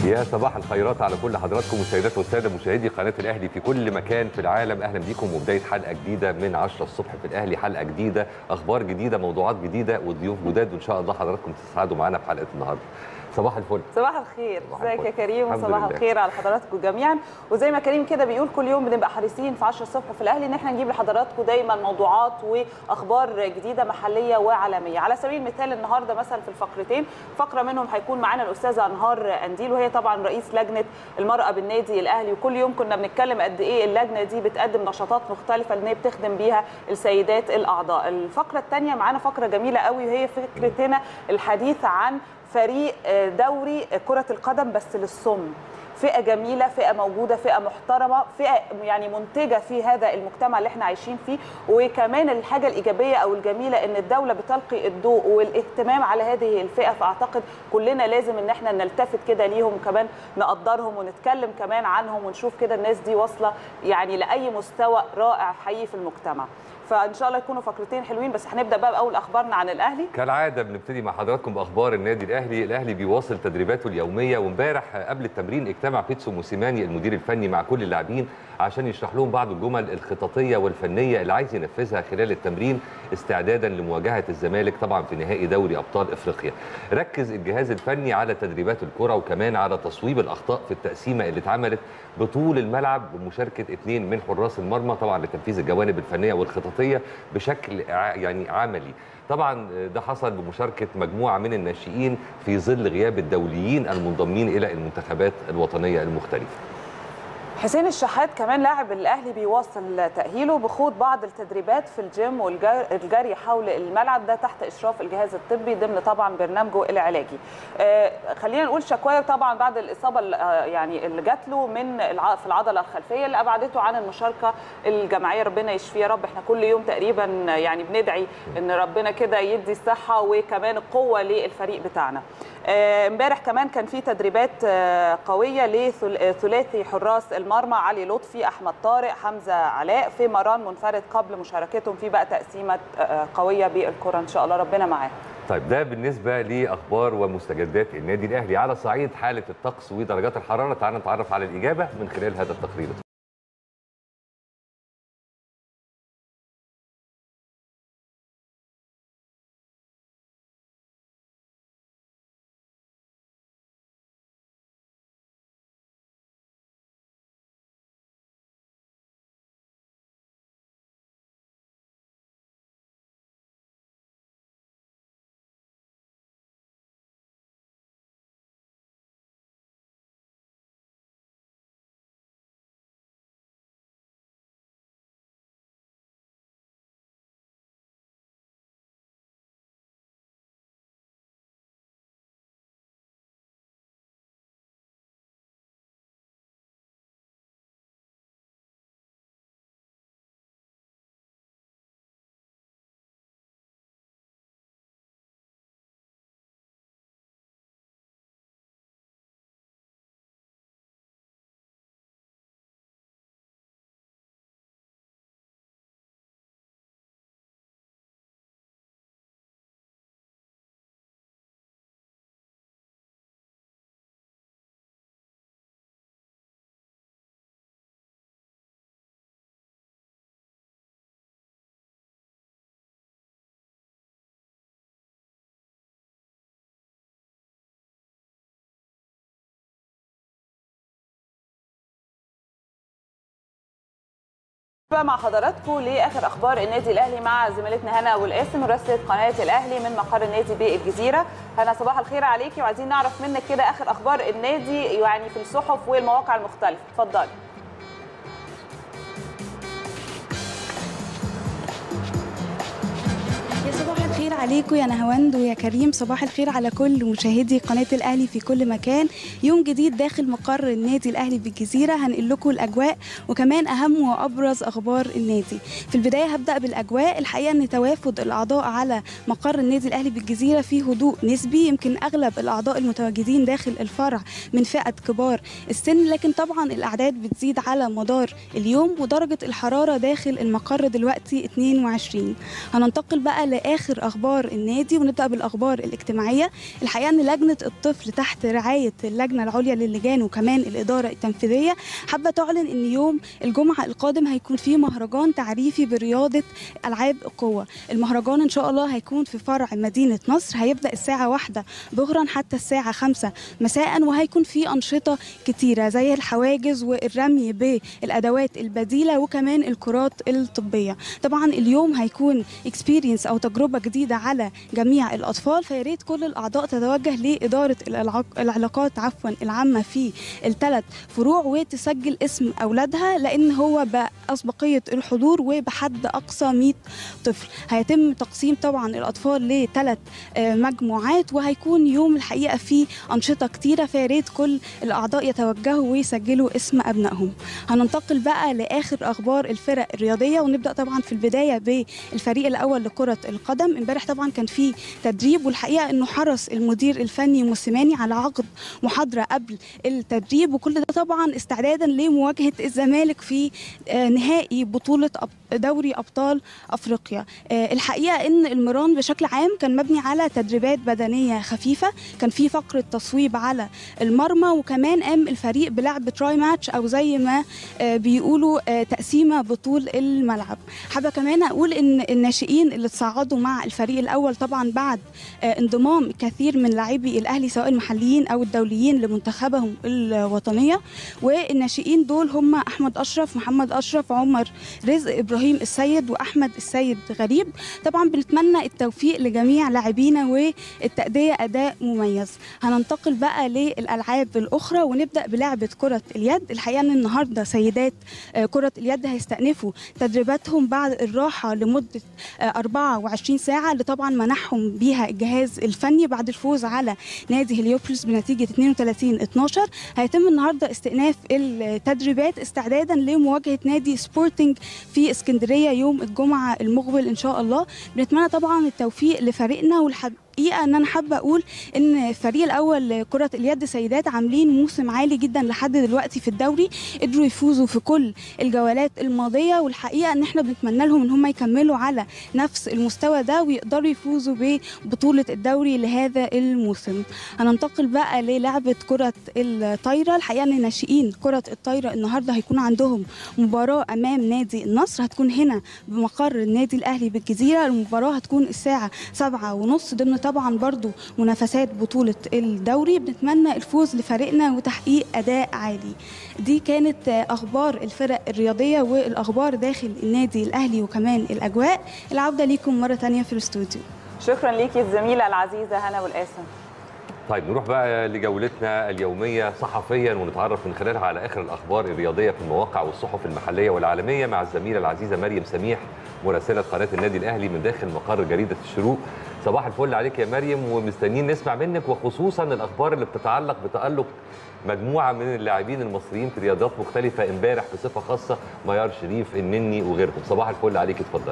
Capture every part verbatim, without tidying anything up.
يا صباح الخيرات على كل حضراتكم السيدات والساده مشاهدي قناه الاهلي في كل مكان في العالم. اهلا بيكم وبدايه حلقه جديده من عشرة الصبح في الاهلي، حلقه جديده، اخبار جديده، موضوعات جديده وضيوف جداد، وان شاء الله حضراتكم تسعدوا معانا في حلقه النهارده. صباح الفل. صباح الخير، ازيك يا كريم؟ وصباح الخير على حضراتكم جميعا. وزي ما كريم كده بيقول كل يوم بنبقى حريصين في عشرة الصبح في الاهلي ان احنا نجيب لحضراتكم دايما موضوعات واخبار جديده محليه وعالميه. على سبيل المثال النهارده مثلا في الفقرتين فقره منهم هيكون معانا الاستاذه انهار قنديل، وهي طبعا رئيس لجنه المراه بالنادي الاهلي، وكل يوم كنا بنتكلم قد ايه اللجنه دي بتقدم نشاطات مختلفه ان هي بتخدم بيها السيدات الاعضاء. الفقره الثانيه معانا فقره جميله قوي وهي فكره هنا الحديث عن فريق دوري كرة القدم بس للصم. فئة جميلة، فئة موجودة، فئة محترمة، فئة يعني منتجة في هذا المجتمع اللي احنا عايشين فيه. وكمان الحاجة الإيجابية أو الجميلة إن الدولة بتلقي الضوء والاهتمام على هذه الفئة، فأعتقد كلنا لازم إن احنا نلتفت كده ليهم، وكمان نقدرهم ونتكلم كمان عنهم ونشوف كده الناس دي واصلة يعني لأي مستوى رائع حقيقي في المجتمع. فان شاء الله يكونوا فقرتين حلوين، بس هنبدا بقى باول اخبارنا عن الاهلي. كالعاده بنبتدي مع حضراتكم باخبار النادي الاهلي. الاهلي بيواصل تدريباته اليوميه، وامبارح قبل التمرين اجتمع بيتسو موسيماني المدير الفني مع كل اللاعبين عشان يشرح لهم بعض الجمل الخططيه والفنيه اللي عايز ينفذها خلال التمرين استعدادا لمواجهه الزمالك طبعا في نهائي دوري ابطال افريقيا. ركز الجهاز الفني على تدريبات الكره وكمان على تصويب الاخطاء في التقسيمه اللي اتعملت بطول الملعب بمشاركه اثنين من حراس المرمى طبعا لتنفيذ الجوانب الفنيه والخططيه بشكل يعني عملي. طبعا ده حصل بمشاركه مجموعه من الناشئين في ظل غياب الدوليين المنضمين الى المنتخبات الوطنيه المختلفه. حسين الشحات كمان لاعب الاهلي بيواصل تاهيله بخوض بعض التدريبات في الجيم والجري حول الملعب، ده تحت اشراف الجهاز الطبي ضمن طبعا برنامجه العلاجي. آه خلينا نقول شكواه طبعا بعد الاصابه يعني اللي جات له من في العضله الخلفيه اللي ابعدته عن المشاركه الجماعيه. ربنا يشفيه يا رب. احنا كل يوم تقريبا يعني بندعي ان ربنا كده يدي الصحه وكمان القوه للفريق بتاعنا. امبارح آه كمان كان في تدريبات آه قويه لثلاثي حراس المرمى علي لطفي، احمد طارق، حمزه علاء في مران منفرد قبل مشاركتهم في بقى تقسيمه آه قويه بالكره ان شاء الله. ربنا معاه. طيب ده بالنسبه لاخبار ومستجدات النادي الاهلي. على صعيد حاله الطقس ودرجات الحراره تعالوا نتعرف على الاجابه من خلال هذا التقرير. بقى مع حضراتكم لاخر اخبار النادي الاهلي مع زميلتنا هنا والقاسم مراسله قناه الاهلي من مقر النادي بالجزيره. هنا صباح الخير عليكي، وعايزين نعرف منك كده اخر اخبار النادي يعني في الصحف والمواقع المختلفه. اتفضلي. صباح الخير عليكم يا نهاوند ويا كريم، صباح الخير على كل مشاهدي قناة الأهلي في كل مكان. يوم جديد داخل مقر النادي الأهلي بالجزيرة، هنقل لكم الأجواء وكمان أهم وأبرز أخبار النادي. في البداية هبدأ بالأجواء. الحقيقة أن توافد الأعضاء على مقر النادي الأهلي بالجزيرة فيه هدوء نسبي، يمكن أغلب الأعضاء المتواجدين داخل الفرع من فئة كبار السن، لكن طبعا الأعداد بتزيد على مدار اليوم، ودرجة الحرارة داخل المقر دلوقتي اثنين وعشرين. هننتقل بقى لآخر أخبار اخبار النادي ونبدا بالاخبار الاجتماعيه. الحقيقه ان لجنه الطفل تحت رعايه اللجنه العليا للجان وكمان الاداره التنفيذيه حابه تعلن ان يوم الجمعه القادم هيكون فيه مهرجان تعريفي برياضه العاب القوه. المهرجان ان شاء الله هيكون في فرع مدينه نصر، هيبدا الساعه واحدة ظهرا حتى الساعه خمسة مساء، وهيكون فيه انشطه كتيره زي الحواجز والرمي بالادوات البديله وكمان الكرات الطبيه. طبعا اليوم هيكون اكسبيرينس او تجربه جديده على جميع الاطفال، فيا ريت كل الاعضاء تتوجه لاداره العلاقات عفوا العامه في الثلاث فروع وتسجل اسم اولادها، لان هو باسبقيه الحضور وبحد اقصى مئة طفل. هيتم تقسيم طبعا الاطفال لثلاث مجموعات، وهيكون يوم الحقيقه فيه انشطه كتيره، فيا ريت كل الاعضاء يتوجهوا ويسجلوا اسم ابنائهم. هننتقل بقى لاخر اخبار الفرق الرياضيه، ونبدا طبعا في البدايه بالفريق الاول لكره القدم. امبارح طبعا كان في تدريب، والحقيقه انه حرص المدير الفني موسيماني على عقد محاضره قبل التدريب، وكل ده طبعا استعدادا لمواجهه الزمالك في نهائي بطوله دوري ابطال افريقيا. الحقيقه ان المران بشكل عام كان مبني على تدريبات بدنيه خفيفه، كان في فقره تصويب على المرمى، وكمان قام الفريق بلعب تراي ماتش او زي ما بيقولوا تقسيمه بطول الملعب. حابه كمان اقول ان الناشئين اللي تصعدوا مع الفريق الاول طبعا بعد انضمام كثير من لاعبي الاهلي سواء المحليين او الدوليين لمنتخبهم الوطنيه، والناشئين دول هم احمد اشرف، محمد اشرف، عمر رزق، ابراهيم السيد، واحمد السيد غريب. طبعا بنتمنى التوفيق لجميع لاعبينا والتأدية اداء مميز. هننتقل بقى للالعاب الاخرى ونبدا بلعبه كره اليد. الحقيقه ان النهارده سيدات كره اليد هيستأنفوا تدريباتهم بعد الراحه لمده أربعة وعشرين ساعه اللي طبعا منحهم بيها الجهاز الفني بعد الفوز على نادي هليوبوليس بنتيجه اثنين وثلاثين اثناشر. هيتم النهارده استئناف التدريبات استعدادا لمواجهه نادي سبورتنج في اسكندريه يوم الجمعه المقبل ان شاء الله. بنتمنى طبعا التوفيق لفريقنا، والحب حقيقة ان انا حابه اقول ان الفريق الاول لكره اليد سيدات عاملين موسم عالي جدا لحد دلوقتي في الدوري، قدروا يفوزوا في كل الجولات الماضيه، والحقيقه ان احنا بنتمنى لهم ان هم يكملوا على نفس المستوى ده ويقدروا يفوزوا ببطوله الدوري لهذا الموسم. هننتقل بقى للعبه كره الطايره. الحقيقه ان ناشئين كره الطايره النهارده هيكون عندهم مباراه امام نادي النصر، هتكون هنا بمقر النادي الاهلي بالجزيره. المباراه هتكون الساعه سبعة ونص ضمن طبعا برضو منافسات بطولة الدوري. بنتمنى الفوز لفريقنا وتحقيق أداء عالي. دي كانت أخبار الفرق الرياضية والأخبار داخل النادي الأهلي وكمان الأجواء. العودة ليكم مرة تانية في الاستوديو. شكرا ليكي الزميلة العزيزة هنا والقاسم. طيب نروح بقى لجولتنا اليومية صحفيا ونتعرف من خلالها على آخر الأخبار الرياضية في المواقع والصحف المحلية والعالمية مع الزميلة العزيزة مريم سميح مراسلة قناة النادي الأهلي من داخل مقر جريدة الشروق. صباح الفل عليك يا مريم، ومستنيين نسمع منك وخصوصا الأخبار اللي بتتعلق بتألق مجموعة من اللاعبين المصريين في رياضات مختلفة امبارح بصفة خاصة ميار شريف، النني وغيرهم. صباح الفل عليك، اتفضل.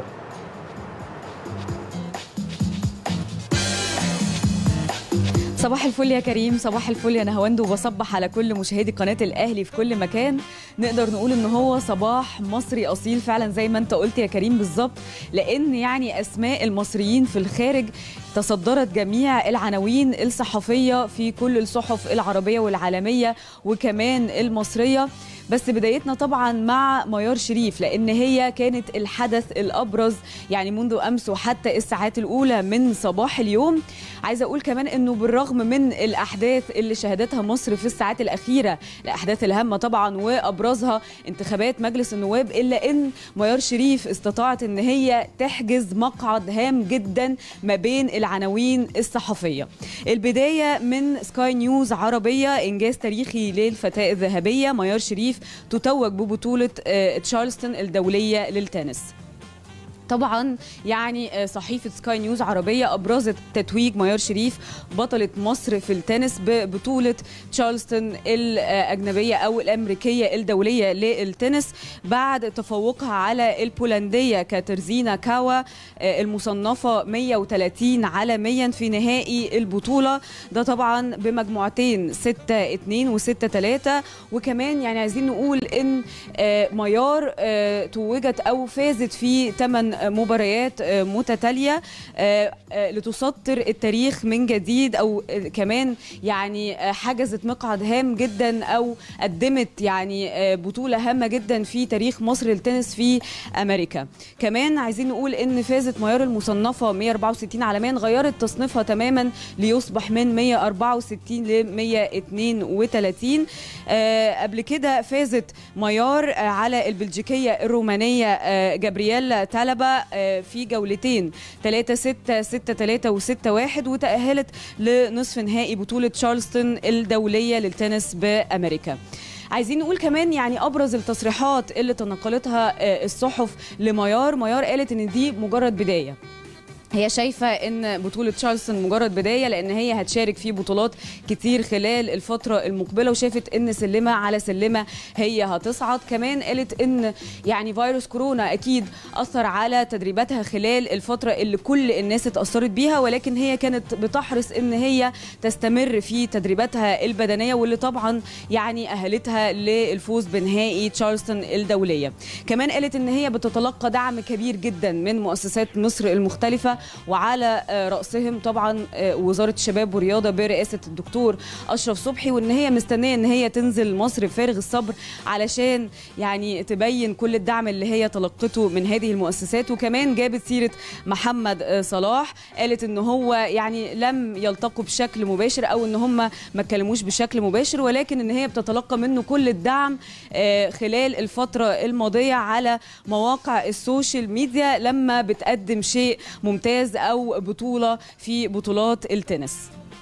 صباح الفل يا كريم، صباح الفل يا نهاوند، وبصبح على كل مشاهدي قناة الأهلي في كل مكان. نقدر نقول إن هو صباح مصري أصيل فعلا زي ما أنت قلت يا كريم بالظبط، لأن يعني أسماء المصريين في الخارج تصدرت جميع العناوين الصحفية في كل الصحف العربية والعالمية وكمان المصرية. بس بدايتنا طبعا مع ميار شريف، لان هي كانت الحدث الابرز يعني منذ امس وحتى الساعات الاولى من صباح اليوم. عايزه اقول كمان انه بالرغم من الاحداث اللي شهدتها مصر في الساعات الاخيره، الاحداث الهامه طبعا وابرزها انتخابات مجلس النواب، الا ان ميار شريف استطاعت ان هي تحجز مقعد هام جدا ما بين العناوين الصحفيه. البدايه من سكاي نيوز عربيه، انجاز تاريخي للفتاه الذهبيه ميار شريف تتوج ببطولة تشارلستون الدولية للتنس. طبعا يعني صحيفة سكاي نيوز عربية أبرزت تتويج ميار شريف بطلة مصر في التنس ببطولة تشارلستون الأجنبية أو الأمريكية الدولية للتنس بعد تفوقها على البولندية كاترزينا كاوا المصنفة مئة وثلاثين عالميا في نهائي البطولة. ده طبعا بمجموعتين ستة اثنين وستة ثلاثة. وكمان يعني عايزين نقول إن ميار توجت أو فازت في ثمان مباريات متتاليه لتسطر التاريخ من جديد، او كمان يعني حجزت مقعد هام جدا او قدمت يعني بطوله هامه جدا في تاريخ مصر للتنس في امريكا. كمان عايزين نقول ان فازت ميار المصنفه مية وأربعة وستين عالميا، غيرت تصنيفها تماما ليصبح من مية وأربعة وستين ل مية واثنين وثلاثين. آه قبل كده فازت ميار آه على البلجيكيه الرومانيه آه جابرييلا تالبا آه في جولتين ثلاثة ستة ستة ثلاثة وستة واحد، وتأهلت لنصف نهائي بطوله تشارلستون الدوليه للتنس بامريكا. عايزين نقول كمان يعني ابرز التصريحات اللي تنقلتها الصحف لميار. ميار قالت ان دي مجرد بدايه، هي شايفة ان بطولة تشارلستون مجرد بداية لان هي هتشارك في بطولات كتير خلال الفترة المقبلة، وشافت ان سلمة على سلمة هي هتصعد. كمان قالت ان يعني فيروس كورونا اكيد اثر على تدريباتها خلال الفترة اللي كل الناس اتأثرت بيها، ولكن هي كانت بتحرص ان هي تستمر في تدريباتها البدنية، واللي طبعا يعني اهلتها للفوز بنهائي تشارلستون الدولية. كمان قالت ان هي بتتلقى دعم كبير جدا من مؤسسات مصر المختلفة، وعلى رأسهم طبعا وزارة الشباب والرياضة برئاسة الدكتور أشرف صبحي، وإن هي مستنية إن هي تنزل مصر بفارغ الصبر علشان يعني تبين كل الدعم اللي هي تلقته من هذه المؤسسات. وكمان جابت سيرة محمد صلاح، قالت إن هو يعني لم يلتقوا بشكل مباشر أو إن هم ما اتكلموش بشكل مباشر، ولكن إن هي بتتلقى منه كل الدعم خلال الفترة الماضية على مواقع السوشيال ميديا لما بتقدم شيء ممتاز أو بطولة في بطولات التنس.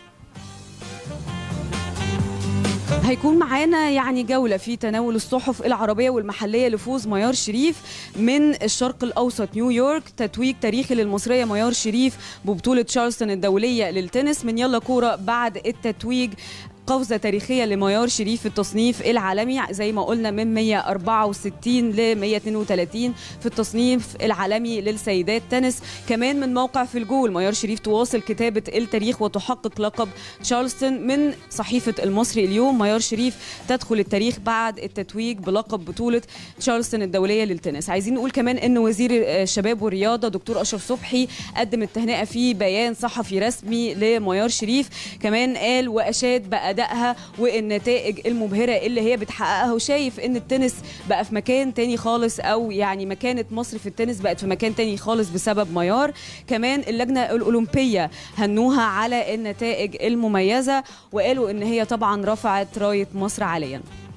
هيكون معانا يعني جولة في تناول الصحف العربية والمحلية لفوز ميار شريف من الشرق الأوسط نيويورك، تتويج تاريخي للمصرية ميار شريف ببطولة تشارلستون الدولية للتنس. من يلا كورة بعد التتويج قفزة تاريخية لميار شريف في التصنيف العالمي زي ما قلنا من مية وأربعة وستين ل مية واثنين وثلاثين في التصنيف العالمي للسيدات تنس. كمان من موقع في الجول، ميار شريف تواصل كتابة التاريخ وتحقق لقب تشارلستون. من صحيفة المصري اليوم، ميار شريف تدخل التاريخ بعد التتويج بلقب بطولة تشارلستون الدولية للتنس. عايزين نقول كمان ان وزير الشباب والرياضة دكتور أشرف صبحي قدم التهنئة في بيان صحفي رسمي لميار شريف. كمان قال وأشاد بقى أدائها والنتائج المبهرة اللي هي بتحققها، وشايف ان التنس بقى في مكان تاني خالص، او يعني مكانة مصر في التنس بقت في مكان تاني خالص بسبب ميار. كمان اللجنة الأولمبية هنوها على النتائج المميزة، وقالوا ان هي طبعا رفعت راية مصر عاليا.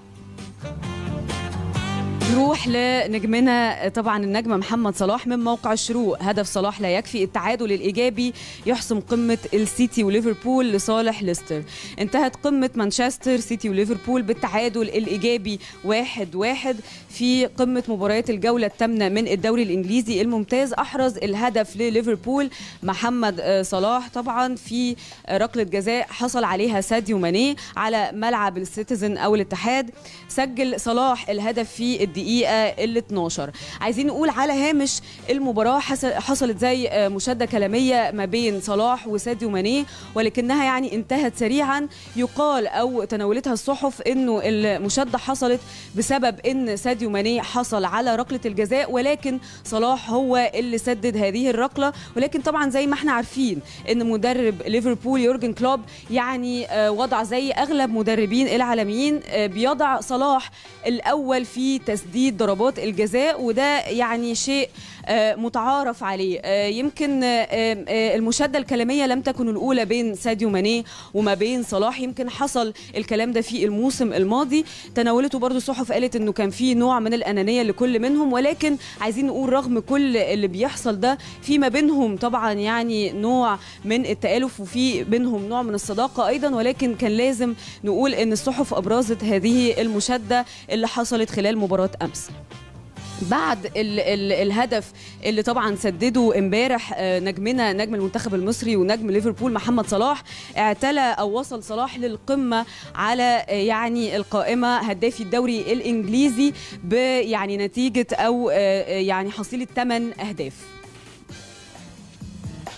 نروح لنجمنا طبعا النجم محمد صلاح من موقع الشروق. هدف صلاح لا يكفي، التعادل الإيجابي يحسم قمة السيتي وليفربول لصالح ليستر. انتهت قمة مانشستر سيتي وليفربول بالتعادل الإيجابي واحد واحد في قمة مباريات الجولة الثامنة من الدوري الإنجليزي الممتاز. أحرز الهدف لليفربول محمد صلاح طبعا في ركلة جزاء حصل عليها ساديو ماني على ملعب السيتيزن أو الاتحاد. سجل صلاح الهدف في الدقيقة ال اثناشر. عايزين نقول على هامش المباراة حصلت زي مشادة كلامية ما بين صلاح وساديو ماني، ولكنها يعني انتهت سريعا. يقال أو تناولتها الصحف إنه المشادة حصلت بسبب إن ساديو ماني حصل على ركلة الجزاء، ولكن صلاح هو اللي سدد هذه الركلة. ولكن طبعا زي ما احنا عارفين إن مدرب ليفربول يورجن كلوب يعني وضع زي أغلب مدربين العالميين بيضع صلاح الأول في تسديد ضربات الجزاء، وده يعني شيء متعارف عليه. يمكن المشادة الكلامية لم تكن الأولى بين ساديو ماني وما بين صلاح، يمكن حصل الكلام ده في الموسم الماضي. تناولته برضو الصحف قالت إنه كان في نوع من الأنانية لكل منهم، ولكن عايزين نقول رغم كل اللي بيحصل ده في ما بينهم طبعا يعني نوع من التآلف وفي بينهم نوع من الصداقة أيضا. ولكن كان لازم نقول إن الصحف أبرزت هذه المشادة اللي حصلت خلال مباراة أمس. بعد ال ال الهدف اللي طبعا سدده امبارح نجمنا نجم المنتخب المصري ونجم ليفربول محمد صلاح، اعتلى او وصل صلاح للقمه على يعني القائمه هدافي الدوري الانجليزي بيعني نتيجه او يعني حصيله ثمانية اهداف.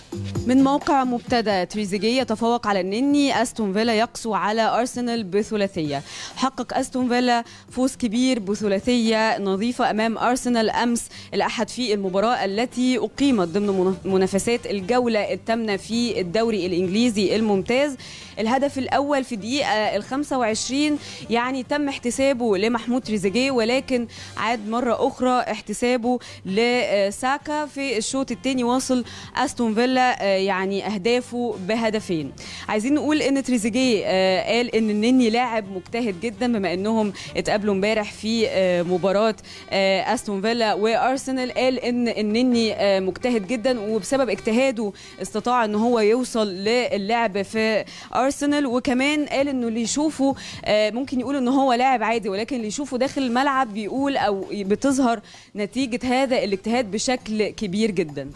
من موقع مبتدأ، تريزيجيه يتفوق على النني، أستون فيلا يقسو على أرسنال بثلاثية. حقق أستون فيلا فوز كبير بثلاثية نظيفة أمام أرسنال أمس الأحد في المباراة التي أقيمت ضمن منافسات الجولة الثامنة في الدوري الإنجليزي الممتاز. الهدف الأول في الدقيقة الخامسة وعشرين يعني تم احتسابه لمحمود تريزيجيه، ولكن عاد مرة أخرى احتسابه لساكا. في الشوط الثاني واصل أستون فيلا يعني أهدافه بهدفين. عايزين نقول إن تريزيجيه قال إن النني لاعب مجتهد جدا، بما إنهم اتقابلوا امبارح في مباراة أستون فيلا وأرسنال. قال إن النني مجتهد جدا، وبسبب اجتهاده استطاع إن هو يوصل للعب في أرسنال. وكمان قال إنه اللي يشوفه ممكن يقول إن هو لاعب عادي، ولكن اللي يشوفه داخل الملعب بيقول أو بتظهر نتيجة هذا الاجتهاد بشكل كبير جدا.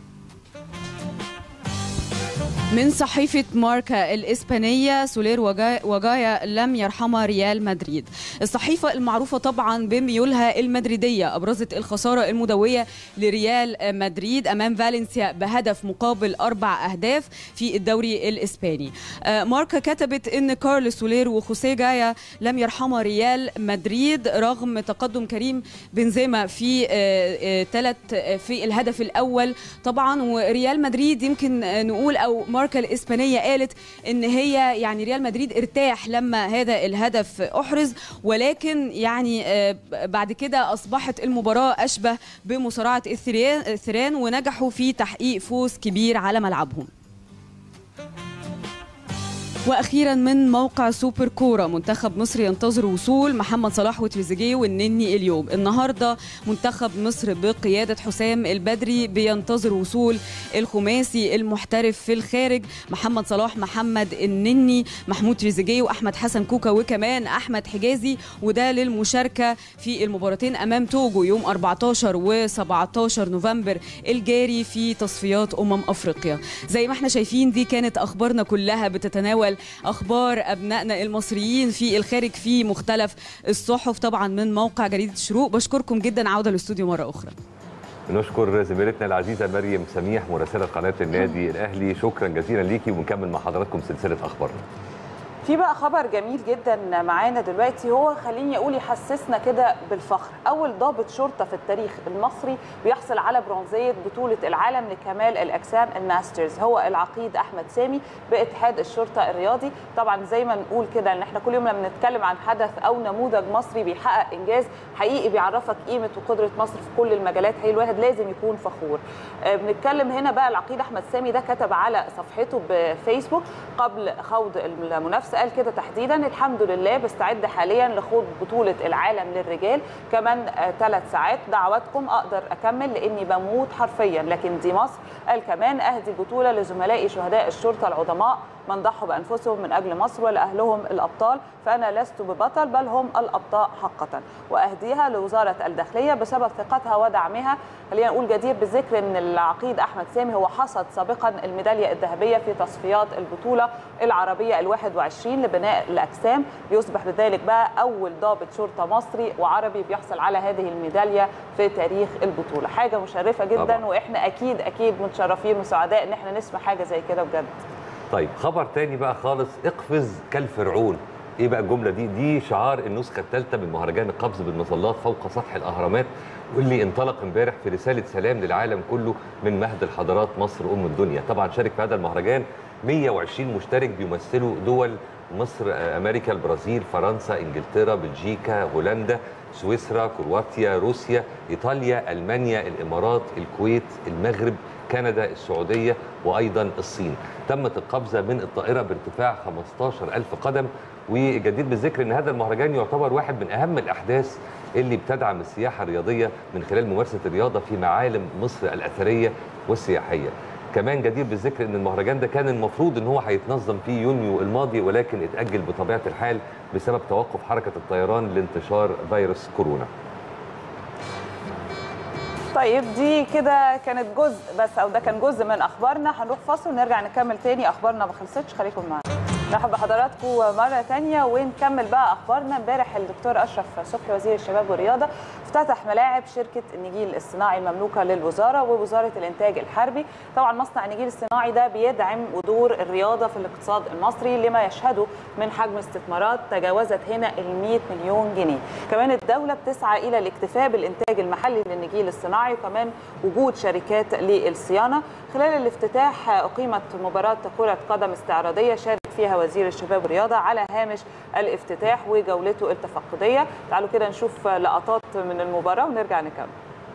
من صحيفة ماركا الإسبانية، سولير وجايا لم يرحمها ريال مدريد. الصحيفة المعروفة طبعا بميولها المدريدية أبرزت الخسارة المدوية لريال مدريد أمام فالنسيا بهدف مقابل أربع أهداف في الدوري الإسباني. ماركا كتبت إن كارلوس سولير وخوسيه جايا لم يرحمها ريال مدريد رغم تقدم كريم بنزيما في ثلاث في الهدف الأول طبعا. وريال مدريد يمكن نقول أو ماركا الإسبانية قالت إن هي يعني ريال مدريد ارتاح لما هذا الهدف أحرز، ولكن يعني بعد كده أصبحت المباراة أشبه بمصارعة الثيران ونجحوا في تحقيق فوز كبير على ملعبهم. واخيرا من موقع سوبر كوره، منتخب مصر ينتظر وصول محمد صلاح وتريزيجيه والنني اليوم. النهارده منتخب مصر بقياده حسام البدري بينتظر وصول الخماسي المحترف في الخارج، محمد صلاح، محمد النني، محمود تريزيجيه، واحمد حسن كوكا، وكمان احمد حجازي، وده للمشاركه في المباراتين امام توجو يوم أربعتاشر وسبعتاشر نوفمبر الجاري في تصفيات امم افريقيا. زي ما احنا شايفين دي كانت اخبارنا كلها بتتناول اخبار ابنائنا المصريين في الخارج في مختلف الصحف، طبعا من موقع جريده الشروق. بشكركم جدا، عوده للاستوديو مره اخرى. نشكر زميلتنا العزيزه مريم سميح مراسله قناه النادي الاهلي، شكرا جزيلا ليكي، ونكمل مع حضراتكم سلسله اخبارنا. في بقى خبر جميل جدا معانا دلوقتي، هو خليني اقول يحسسنا كده بالفخر. اول ضابط شرطه في التاريخ المصري بيحصل على برونزيه بطوله العالم لكمال الاجسام الماسترز هو العقيد احمد سامي باتحاد الشرطه الرياضي. طبعا زي ما نقول كده ان احنا كل يوم لما بنتكلم عن حدث او نموذج مصري بيحقق انجاز حقيقي بيعرفك قيمه وقدره مصر في كل المجالات، هي الواحد لازم يكون فخور. بنتكلم هنا بقى العقيد احمد سامي ده كتب على صفحته بفيسبوك قبل خوض المنافسه، قال كده تحديدا: الحمد لله بستعد حاليا لخوض بطولة العالم للرجال كمان ثلاث ساعات، دعواتكم اقدر اكمل لاني بموت حرفيا لكن دي مصر. قال كمان: اهدي البطولة لزملائي شهداء الشرطة العظماء من ضحوا بانفسهم من اجل مصر ولاهلهم الابطال، فانا لست ببطل بل هم الابطال حقا، واهديها لوزارة الداخلية بسبب ثقتها ودعمها. خلينا نقول جدير بالذكر ان العقيد احمد سامي هو حصد سابقا الميدالية الذهبية في تصفيات البطولة العربية الواحد وعشرين لبناء الاجسام، ليصبح بذلك بقى اول ضابط شرطه مصري وعربي بيحصل على هذه الميداليه في تاريخ البطوله. حاجه مشرفه جدا طبعا. واحنا اكيد اكيد متشرفين وسعداء ان احنا نسمع حاجه زي كده بجد. طيب خبر تاني بقى خالص، اقفز كالفرعون. ايه بقى الجمله دي؟ دي شعار النسخه الثالثه من مهرجان القفز بالمظلات فوق سطح الاهرامات، واللي انطلق امبارح في رساله سلام للعالم كله من مهد الحضارات مصر ام الدنيا. طبعا شارك في هذا المهرجان مية وعشرين مشترك بيمثلوا دول مصر، امريكا، البرازيل، فرنسا، انجلترا، بلجيكا، هولندا، سويسرا، كرواتيا، روسيا، ايطاليا، المانيا، الامارات، الكويت، المغرب، كندا، السعوديه، وايضا الصين. تمت القفزه من الطائره بارتفاع خمستاشر ألف قدم. وجدير بالذكر ان هذا المهرجان يعتبر واحد من اهم الاحداث اللي بتدعم السياحه الرياضيه من خلال ممارسه الرياضه في معالم مصر الاثريه والسياحيه. كمان جدير بالذكر ان المهرجان ده كان المفروض ان هو هيتنظم في يونيو الماضي، ولكن اتاجل بطبيعه الحال بسبب توقف حركه الطيران لانتشار فيروس كورونا. طيب دي كده كانت جزء بس، او ده كان جزء من اخبارنا. هنروح فاصل ونرجع نكمل تاني، اخبارنا ما خلصتش، خليكم معانا. مرحبا بحضراتكم مره ثانيه ونكمل بقى اخبارنا. امبارح الدكتور اشرف صبحي وزير الشباب والرياضه افتتح ملاعب شركه النجيل الصناعي المملوكه للوزاره ووزاره الانتاج الحربي. طبعا مصنع النجيل الصناعي ده بيدعم ودور الرياضه في الاقتصاد المصري لما يشهده من حجم استثمارات تجاوزت هنا ال مئة مليون جنيه. كمان الدوله بتسعى الى الاكتفاء بالانتاج المحلي للنجيل الصناعي وكمان وجود شركات للصيانه. خلال الافتتاح اقيمت مباراه كره قدم استعراضيه شارك فيها وزير الشباب والرياضه على هامش الافتتاح وجولته التفقديه. تعالوا كده نشوف لقطات من المباراه ونرجع نكمل.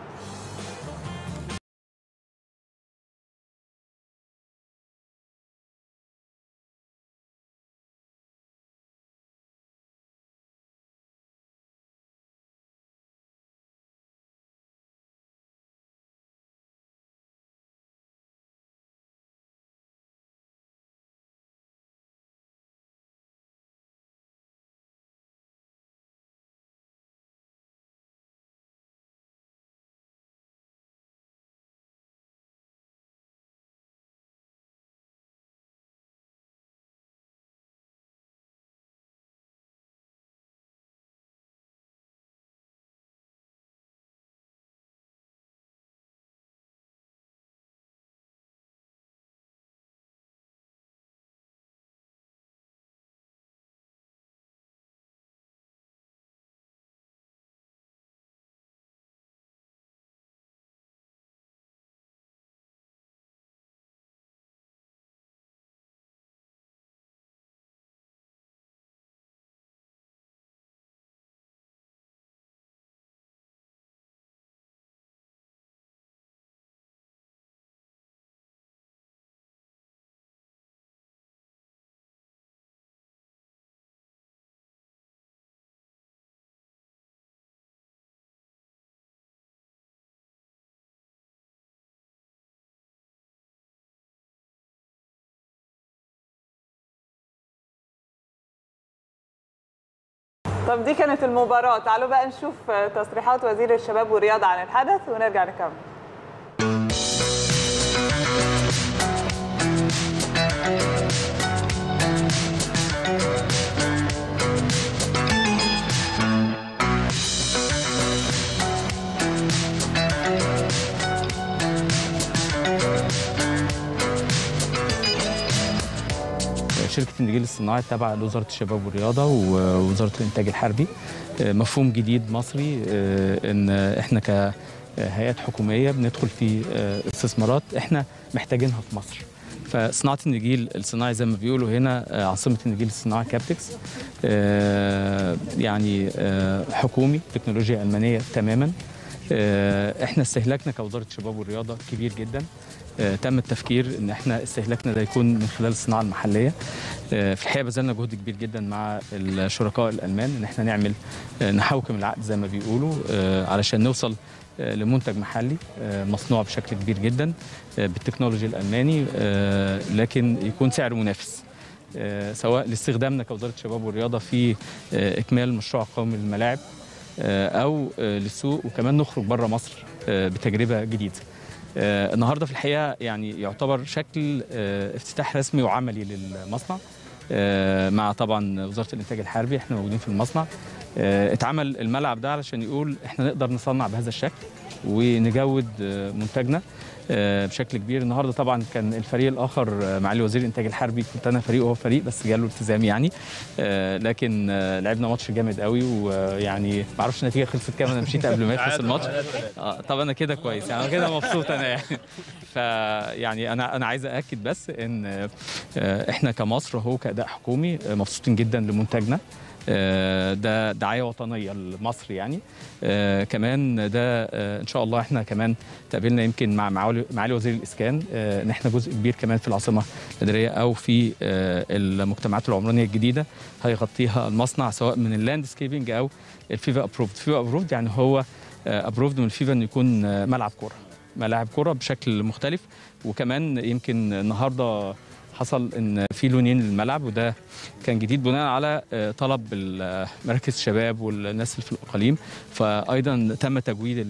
طب دي كانت المباراة، تعالوا بقى نشوف تصريحات وزير الشباب والرياضة عن الحدث ونرجع نكمل. شركة النجيل الصناعي تابعة لوزارة الشباب والرياضة ووزارة الإنتاج الحربي. مفهوم جديد مصري إن إحنا كهيئات حكومية بندخل في استثمارات إحنا محتاجينها في مصر. فصناعة النجيل الصناعي زي ما بيقولوا هنا عاصمة النجيل الصناعي كابتكس، يعني حكومي تكنولوجيا ألمانية تماما. إحنا استهلاكنا كوزارة الشباب والرياضة كبير جدا. تم التفكير ان احنا استهلاكنا ده يكون من خلال الصناعه المحليه. في الحقيقه بذلنا جهد كبير جدا مع الشركاء الالمان ان احنا نعمل نحوكم العقد زي ما بيقولوا علشان نوصل لمنتج محلي مصنوع بشكل كبير جدا بالتكنولوجيا الالماني، لكن يكون سعره منافس سواء لاستخدامنا كوزاره الشباب والرياضه في اكمال المشروع القومي للملاعب او للسوق، وكمان نخرج بره مصر بتجربه جديده. آه النهارده في الحقيقه يعني يعتبر شكل آه افتتاح رسمي وعملي للمصنع آه مع طبعا وزاره الانتاج الحربي. احنا موجودين في المصنع. آه اتعمل الملعب ده علشان يقول احنا نقدر نصنع بهذا الشكل ونجود آه منتجنا آه بشكل كبير. النهارده طبعا كان الفريق الاخر معالي وزير الانتاج الحربي، كنت انا فريق وهو فريق بس جاله التزام يعني، آه لكن آه لعبنا ماتش جامد قوي، ويعني ما اعرفش النتيجه خلصت كام، انا مشيت قبل ما يخلص الماتش. آه طب انا كده كويس يعني، انا كده مبسوط انا يعني. فيعني انا انا عايز ااكد بس ان آه احنا كمصر هو كاداء حكومي آه مبسوطين جدا لمنتجنا. آه ده دعايه وطنيه لمصر يعني. آه كمان ده آه ان شاء الله احنا كمان تقابلنا يمكن مع معالي وزير الاسكان آه ان احنا جزء كبير كمان في العاصمه الاداريه او في آه المجتمعات العمرانيه الجديده هيغطيها المصنع، سواء من اللاندسكيبنج او الفيفا ابروفد. فيفا ابروفد يعني هو ابروفد من الفيفا انه يكون آه ملعب كوره، ملاعب كوره بشكل مختلف. وكمان يمكن النهارده حصل ان في لونين للملعب، وده كان جديد بناء على طلب مراكز الشباب والناس اللي في الاقاليم، فايضا تم تجويد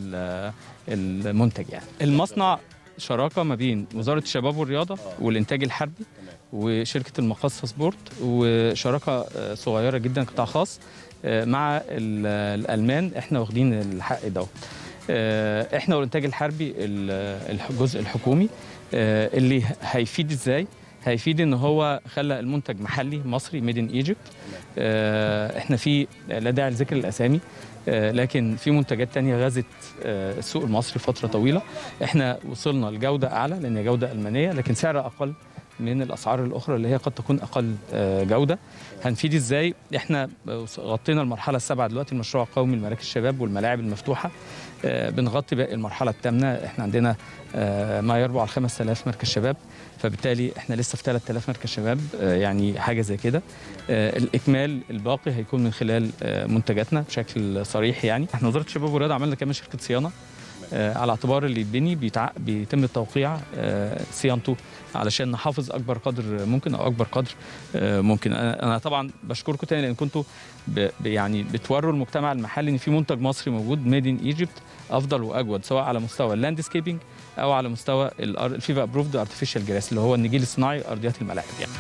المنتج. يعني المصنع شراكه ما بين وزاره الشباب والرياضه والانتاج الحربي وشركه المقاصه سبورت، وشراكه صغيره جدا قطاع خاص مع الالمان. احنا واخدين الحق دوت. احنا والانتاج الحربي الجزء الحكومي اللي هيفيد ازاي؟ هيفيد ان هو خلى المنتج محلي مصري ميد ان ايجيبت. احنا في لا داعي لذكر الاسامي، لكن في منتجات تانية غزت السوق المصري فتره طويله. احنا وصلنا لجوده اعلى لان هي جوده المانيه، لكن سعر اقل من الاسعار الاخرى اللي هي قد تكون اقل جوده. هنفيد ازاي؟ احنا غطينا المرحله السابعه دلوقتي، المشروع القومي لمراكز الشباب والملاعب المفتوحه. بنغطي باقي المرحله الثامنه. احنا عندنا ما يربع على خمسة آلاف مركز شباب، فبالتالي احنا لسه في ثلاثة آلاف مركز شباب، يعني حاجه زي كده. الاكمال الباقي هيكون من خلال منتجاتنا بشكل صريح. يعني احنا وزاره الشباب والرياضه عملنا كمان شركه صيانه على اعتبار اللي يتبني بيتع... بيتم التوقيع صيانته علشان نحافظ اكبر قدر ممكن او اكبر قدر ممكن. انا طبعا بشكركم تاني لان كنتوا ب... يعني بتوروا المجتمع المحلي ان في منتج مصري موجود ميد ان ايجيبت افضل واجود، سواء على مستوى اللاندسكيبنج او على مستوى الفيفا ابروفد ارتفيشال جراس اللي هو النجيل الصناعي ارضيات الملاعب يعني.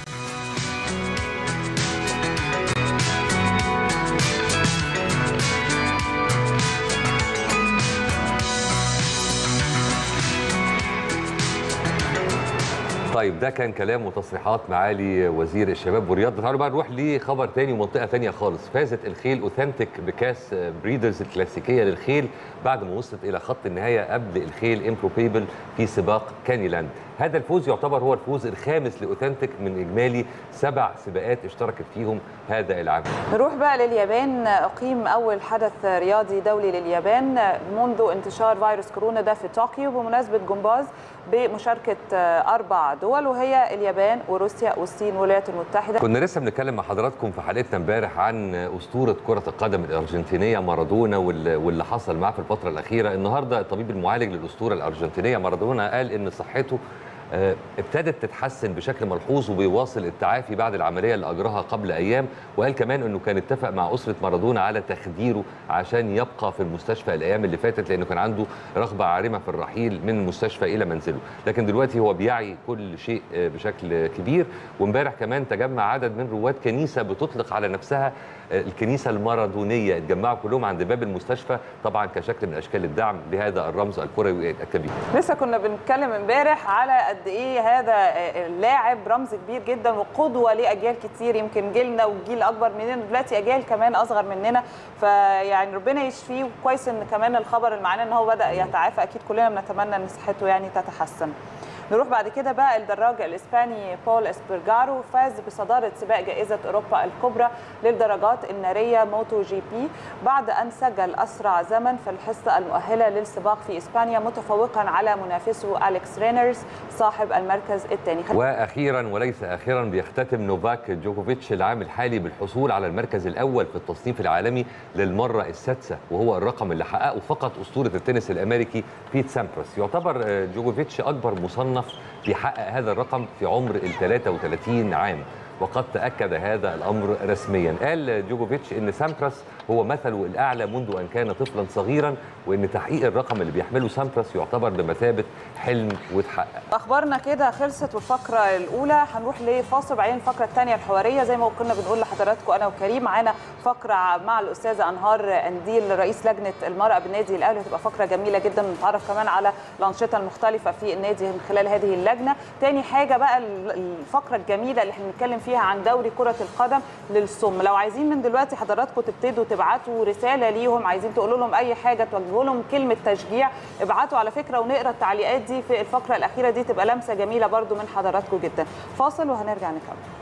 طيب ده كان كلام وتصريحات معالي وزير الشباب والرياضه. تعالوا بقى نروح لخبر تاني ومنطقه تانيه خالص. فازت الخيل اوثنتيك بكاس بريدرز الكلاسيكيه للخيل بعد ما وصلت الى خط النهايه قبل الخيل امبروبيبل في سباق كانيلاند. هذا الفوز يعتبر هو الفوز الخامس لاوثنتيك من اجمالي سبع سباقات اشتركت فيهم هذا العام. نروح بقى لليابان. اقيم اول حدث رياضي دولي لليابان منذ انتشار فيروس كورونا ده في طوكيو بمناسبه جمباز بمشاركه اربع دول وهي اليابان وروسيا والصين والولايات المتحده. كنا لسه بنتكلم مع حضراتكم في حلقتنا امبارح عن اسطوره كره القدم الارجنتينيه مارادونا واللي حصل معاه في الفتره الاخيره. النهارده الطبيب المعالج للاسطوره الارجنتينيه مارادونا قال ان صحته ابتدت تتحسن بشكل ملحوظ وبيواصل التعافي بعد العمليه اللي اجراها قبل ايام. وقال كمان انه كان اتفق مع اسره مارادونا على تخديره عشان يبقى في المستشفى الايام اللي فاتت لانه كان عنده رغبه عارمه في الرحيل من المستشفى الى منزله، لكن دلوقتي هو بيعي كل شيء بشكل كبير. وامبارح كمان تجمع عدد من رواد كنيسه بتطلق على نفسها الكنيسه المارادونيه، اتجمعوا كلهم عند باب المستشفى طبعا كشكل من اشكال الدعم لهذا الرمز الكروي الكبير. لسه كنا بنتكلم امبارح على قد ايه هذا اللاعب رمز كبير جدا وقدوه لاجيال كتير، يمكن جيلنا وجيل اكبر مننا دلوقتي اجيال كمان اصغر مننا، فيعني ربنا يشفيه. وكويس ان كمان الخبر اللي معانا ان هو بدا يتعافى، اكيد كلنا بنتمنى ان صحته يعني تتحسن. نروح بعد كده بقى الدراج الاسباني بول اسبرجارو فاز بصداره سباق جائزه اوروبا الكبرى للدراجات الناريه موتو جي بي بعد ان سجل اسرع زمن في الحصه المؤهله للسباق في اسبانيا متفوقا على منافسه اليكس رينرز صاحب المركز الثاني. واخيرا وليس اخيرا بيختتم نوفاك جوكوفيتش العام الحالي بالحصول على المركز الاول في التصنيف العالمي للمره السادسه، وهو الرقم اللي حققه فقط اسطوره التنس الامريكي بيت سامبراس. يعتبر جوكوفيتش اكبر مصنف بيحقق هذا الرقم في عمر ال ثلاثة وثلاثين عام، وقد تأكد هذا الأمر رسميا. قال جوكوفيتش إن سامبراس هو مثله الأعلى منذ أن كان طفلا صغيرا، وإن تحقيق الرقم اللي بيحمله سامبراس يعتبر بمثابة حلم وتحقق. أخبارنا كده خلصت والفقرة الأولى، هنروح لفاصل بعدين الفقرة الثانية الحوارية زي ما كنا بنقول لحضراتكم أنا وكريم. معانا فقرة مع الأستاذة أنهار أنديل رئيس لجنة المرأة بالنادي الأهلي، هتبقى فقرة جميلة جدا ونتعرف كمان على الأنشطة المختلفة في النادي من خلال هذه اللجنة. تاني حاجة بقى الفقرة الجميلة اللي احنا بنتكلم فيها عن دوري كرة القدم للصم. لو عايزين من دلوقتي حضراتكم تبتدوا تبعتوا رسالة ليهم، عايزين تقولوا لهم أي حاجة، توجهوا لهم كلمة تشجيع، ابعتوا على فكرة ونقرأ التعليقات دي في الفقرة الأخيرة دي، تبقى لمسة جميلة برضو من حضراتكم جدا. فاصل وهنرجع نكمل.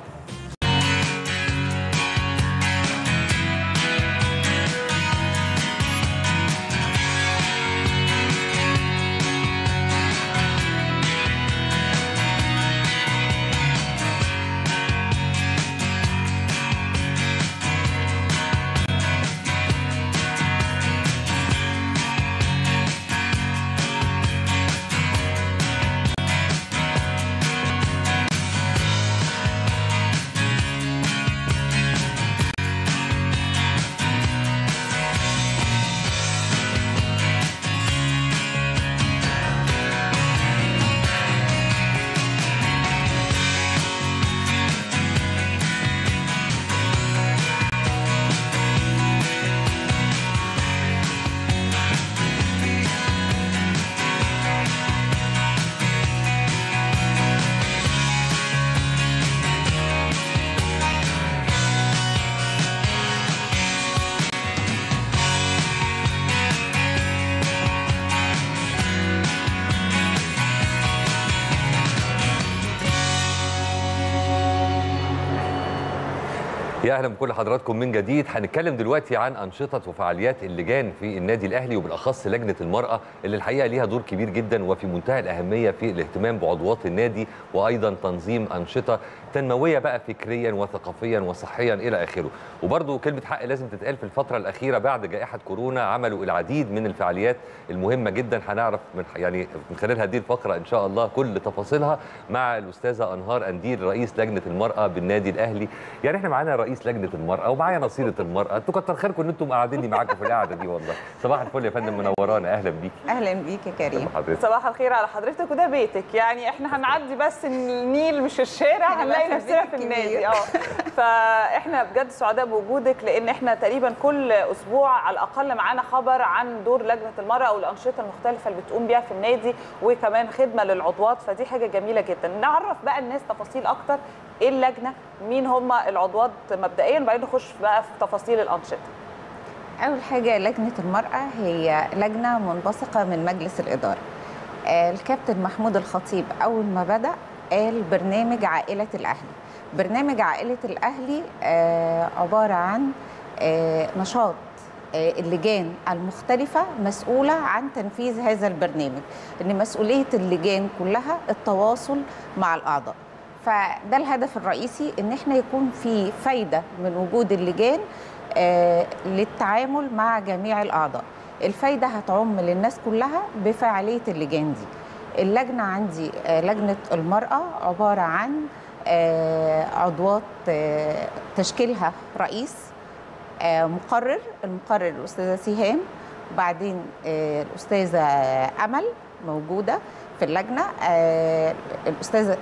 يا اهلا بكل حضراتكم من جديد. هنتكلم دلوقتي عن انشطه وفعاليات اللجان في النادي الاهلي، وبالاخص لجنه المراه اللي الحقيقه ليها دور كبير جدا وفي منتهى الاهميه في الاهتمام بعضوات النادي، وايضا تنظيم انشطه تنمويه بقى فكريا وثقافيا وصحيا الى اخره. وبرده كلمه حق لازم تتقال، في الفتره الاخيره بعد جائحه كورونا عملوا العديد من الفعاليات المهمه جدا. هنعرف من يعني من خلال هذه الفقره ان شاء الله كل تفاصيلها مع الاستاذه انهار قنديل رئيس لجنه المراه بالنادي الاهلي. يعني احنا معانا رئيس لجنه المراه ومعايا نصيره المراه، انتوا كتر خيركم ان انتم قاعديني معاكم في القعده دي والله. صباح الفل يا فندم، منورانا. اهلا بيكي. اهلا بيك يا كريم. صباح الخير على حضرتك، وده بيتك. يعني احنا هنعدي بس النيل مش الشارع هنلاقي نفسنا في النادي. اه فاحنا بجد سعداء بوجودك، لان احنا تقريبا كل اسبوع على الاقل معانا خبر عن دور لجنه المراه والانشطه المختلفه اللي بتقوم بيها في النادي، وكمان خدمه للعضوات، فدي حاجه جميله جدا. نعرف بقى الناس تفاصيل اكتر، ايه اللجنه، مين هم العضوات مبدئيا، وبعدين نخش بقى في تفاصيل الانشطه. اول حاجه لجنه المراه هي لجنه منبثقه من مجلس الاداره. الكابتن محمود الخطيب اول ما بدا قال برنامج عائله الاهلي. برنامج عائله الاهلي عباره عن نشاط اللجان المختلفه مسؤوله عن تنفيذ هذا البرنامج، ان مسؤوليه اللجان كلها التواصل مع الاعضاء. فده الهدف الرئيسي، ان احنا يكون في فايده من وجود اللجان آه للتعامل مع جميع الاعضاء. الفايده هتعم للناس كلها بفعاليه اللجان دي. اللجنه عندي آه لجنه المراه عباره عن آه عضوات آه تشكيلها رئيس آه مقرر، المقرر الاستاذه سهام، وبعدين آه الاستاذه امل موجوده في اللجنه، آه الاستاذه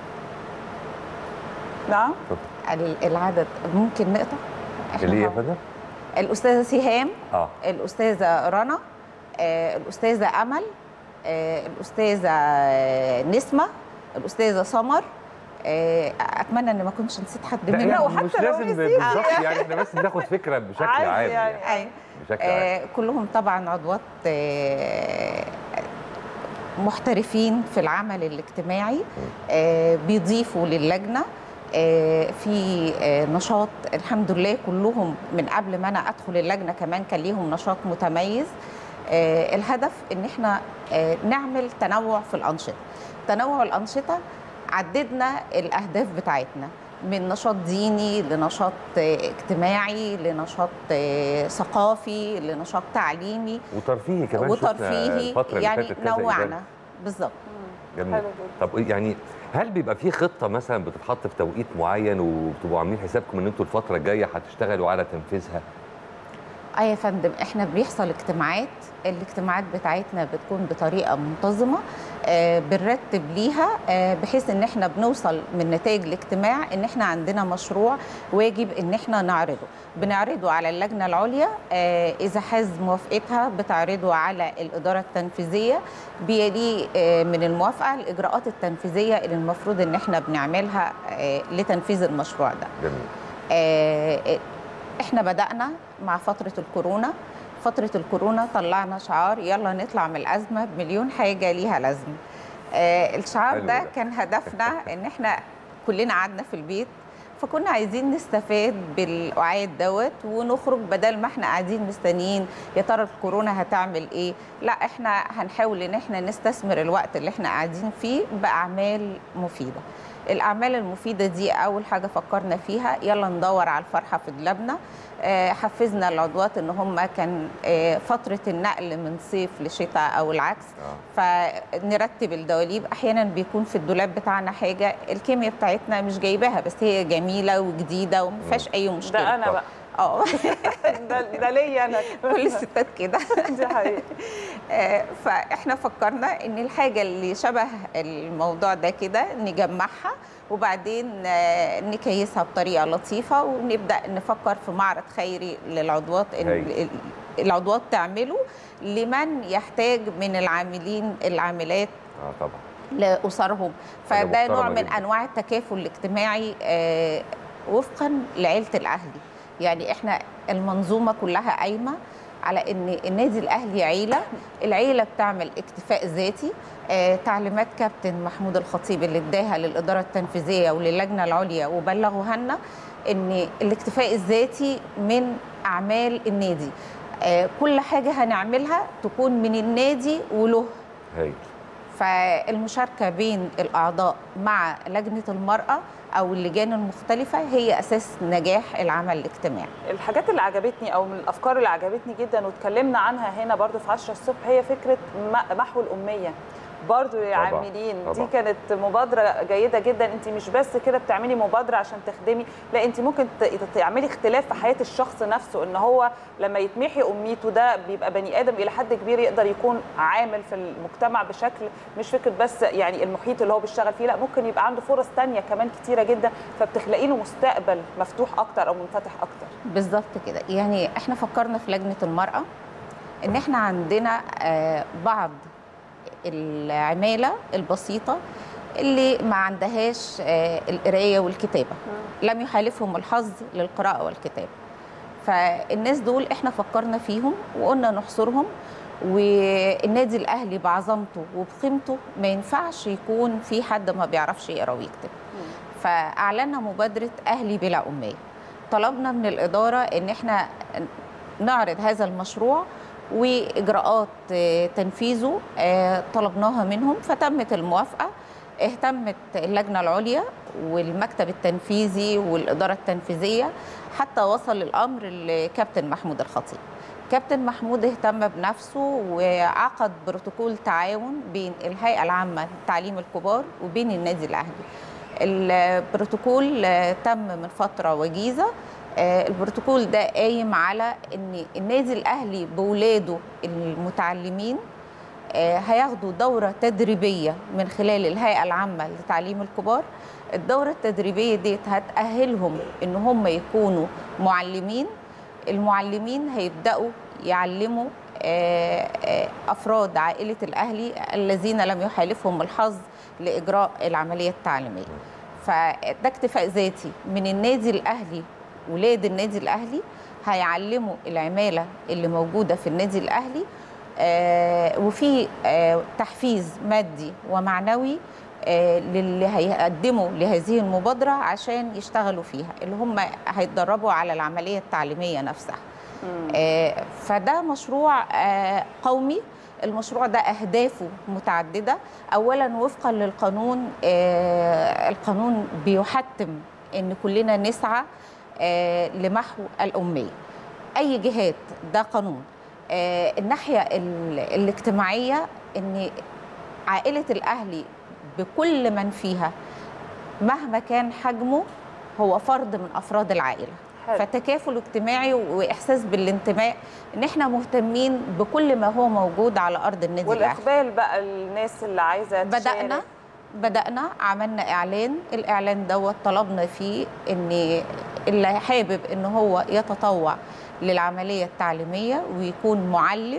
نعم العدد ممكن نقطع اللي هي فندم الاستاذه سهام، اه الاستاذه رنا، آه، الاستاذه امل، آه، الاستاذه نسمه، الاستاذه سمر. آه، اتمنى ان ما كنتش نسيت حد منهم. لا وحتى مش لازم بالظبط، يعني احنا بس ناخد فكره بشكل عام يعني, يعني. بشكل عام. آه، كلهم طبعا عضوات آه، محترفين في العمل الاجتماعي، آه، بيضيفوا للجنه في نشاط. الحمد لله كلهم من قبل ما انا ادخل اللجنه كمان كان ليهم نشاط متميز. الهدف ان احنا نعمل تنوع في الانشطه. تنوع الانشطه عددنا الاهداف بتاعتنا، من نشاط ديني لنشاط اجتماعي لنشاط ثقافي لنشاط تعليمي وترفيهي كمان. وترفيهي يعني نوعنا بالظبط. جميل. طب يعني هل بيبقى في خطه مثلا بتتحط في توقيت معين وبتبقوا عاملين حسابكم ان انتوا الفتره الجايه هتشتغلوا على تنفيذها؟ اه يا فندم، احنا بيحصل اجتماعات، الاجتماعات بتاعتنا بتكون بطريقه منتظمه، آه بنرتب ليها آه بحيث ان احنا بنوصل من نتائج الاجتماع ان احنا عندنا مشروع واجب ان احنا نعرضه. بنعرضه على اللجنه العليا، آه اذا حاز موافقتها بتعرضه على الاداره التنفيذيه، بيلي آه من الموافقه الاجراءات التنفيذيه اللي المفروض ان احنا بنعملها آه لتنفيذ المشروع ده. جميل. آه احنا بدأنا مع فترة الكورونا. فترة الكورونا طلعنا شعار يلا نطلع من الأزمة بمليون حاجة ليها لازمة. آه الشعار ده, ده كان هدفنا ان احنا كلنا قعدنا في البيت، فكنا عايزين نستفاد بالوعيد دوت ونخرج، بدل ما احنا قاعدين مستنيين يا ترى الكورونا هتعمل ايه. لا، احنا هنحاول ان احنا نستثمر الوقت اللي احنا قاعدين فيه بأعمال مفيدة. الأعمال المفيدة دي أول حاجة فكرنا فيها يلا ندور على الفرحة في دولابنا. حفزنا العضوات ان هم كان فتره النقل من صيف لشتاء او العكس، آه. فنرتب الدواليب. احيانا بيكون في الدولاب بتاعنا حاجه الكيمياء بتاعتنا مش جايباها بس هي جميله وجديده وما فيهاش اي مشكله. ده انا بقى اه ده ده ليا انا كل الستات كده. دي حقيقة. فاحنا فكرنا ان الحاجه اللي شبه الموضوع ده كده نجمعها وبعدين نكيسها بطريقه لطيفه ونبدا نفكر في معرض خيري للعضوات ان العضوات تعمله لمن يحتاج من العاملين العاملات اه طبعا لاسرهم. فده نوع من جدا. انواع التكافل الاجتماعي وفقا لعيله الاهلي. يعني احنا المنظومه كلها قايمه على ان النادي الاهلي عيله، العيله بتعمل اكتفاء ذاتي. آه، تعليمات كابتن محمود الخطيب اللي اداها للاداره التنفيذيه وللجنه العليا وبلغوها لنا ان الاكتفاء الذاتي من اعمال النادي. آه، كل حاجه هنعملها تكون من النادي وله. هايل. فالمشاركه بين الاعضاء مع لجنه المراه او اللجان المختلفه هي اساس نجاح العمل الاجتماعي. الحاجات اللي عجبتني او من الافكار اللي عجبتني جدا واتكلمنا عنها هنا برضو في عشرة الصبح هي فكره محو الاميه برضو للعاملين. دي كانت مبادره جيده جدا. انت مش بس كده بتعملي مبادره عشان تخدمي، لا انت ممكن تعملي اختلاف في حياه الشخص نفسه، ان هو لما يتمحي اميته ده بيبقى بني ادم الى حد كبير يقدر يكون عامل في المجتمع بشكل مش فكره بس يعني المحيط اللي هو بيشتغل فيه، لا ممكن يبقى عنده فرص ثانيه كمان كتيره جدا، فبتخلقي له مستقبل مفتوح اكتر او منفتح اكتر. بالظبط كده. يعني احنا فكرنا في لجنه المراه ان احنا عندنا بعض العماله البسيطه اللي ما عندهاش القرايه والكتابه، لم يحالفهم الحظ للقراءه والكتابه. فالناس دول احنا فكرنا فيهم وقلنا نحصرهم، والنادي الاهلي بعظمته وبقيمته ما ينفعش يكون في حد ما بيعرفش يقرا ويكتب. فاعلنا مبادره اهلي بلا اميه. طلبنا من الاداره ان احنا نعرض هذا المشروع واجراءات تنفيذه طلبناها منهم، فتمت الموافقه. اهتمت اللجنه العليا والمكتب التنفيذي والاداره التنفيذيه حتى وصل الامر لكابتن محمود الخطيب. كابتن محمود اهتم بنفسه وعقد بروتوكول تعاون بين الهيئه العامه لتعليم الكبار وبين النادي الاهلي. البروتوكول تم من فتره وجيزه. البروتوكول ده قايم على ان النادي الاهلي باولاده المتعلمين هياخدوا دوره تدريبيه من خلال الهيئه العامه لتعليم الكبار. الدوره التدريبيه دي هتاهلهم ان هم يكونوا معلمين. المعلمين هيبداوا يعلموا افراد عائله الاهلي الذين لم يحالفهم الحظ لاجراء العمليه التعليميه. فده اكتفاء ذاتي من النادي الاهلي. ولاد النادي الاهلي هيعلموا العماله اللي موجوده في النادي الاهلي، آه وفي آه تحفيز مادي ومعنوي آه للي هيقدموا لهذه المبادره عشان يشتغلوا فيها، اللي هم هيتدربوا على العمليه التعليميه نفسها. آه فده مشروع آه قومي. المشروع ده أهدافه متعددة. أولا وفقا للقانون، آه القانون بيحتم أن كلنا نسعى آه لمحو الأمية. أي جهات، ده قانون. آه الناحية الاجتماعية أن عائلة الأهلي بكل من فيها مهما كان حجمه هو فرد من أفراد العائلة. حلو. فتكافل اجتماعي واحساس بالانتماء، ان احنا مهتمين بكل ما هو موجود على ارض النادي الاهلي. والاقبال بقى الناس اللي عايزه تشارك. بدانا بدانا عملنا اعلان. الاعلان دوت طلبنا فيه ان اللي حابب ان هو يتطوع للعمليه التعليميه ويكون معلم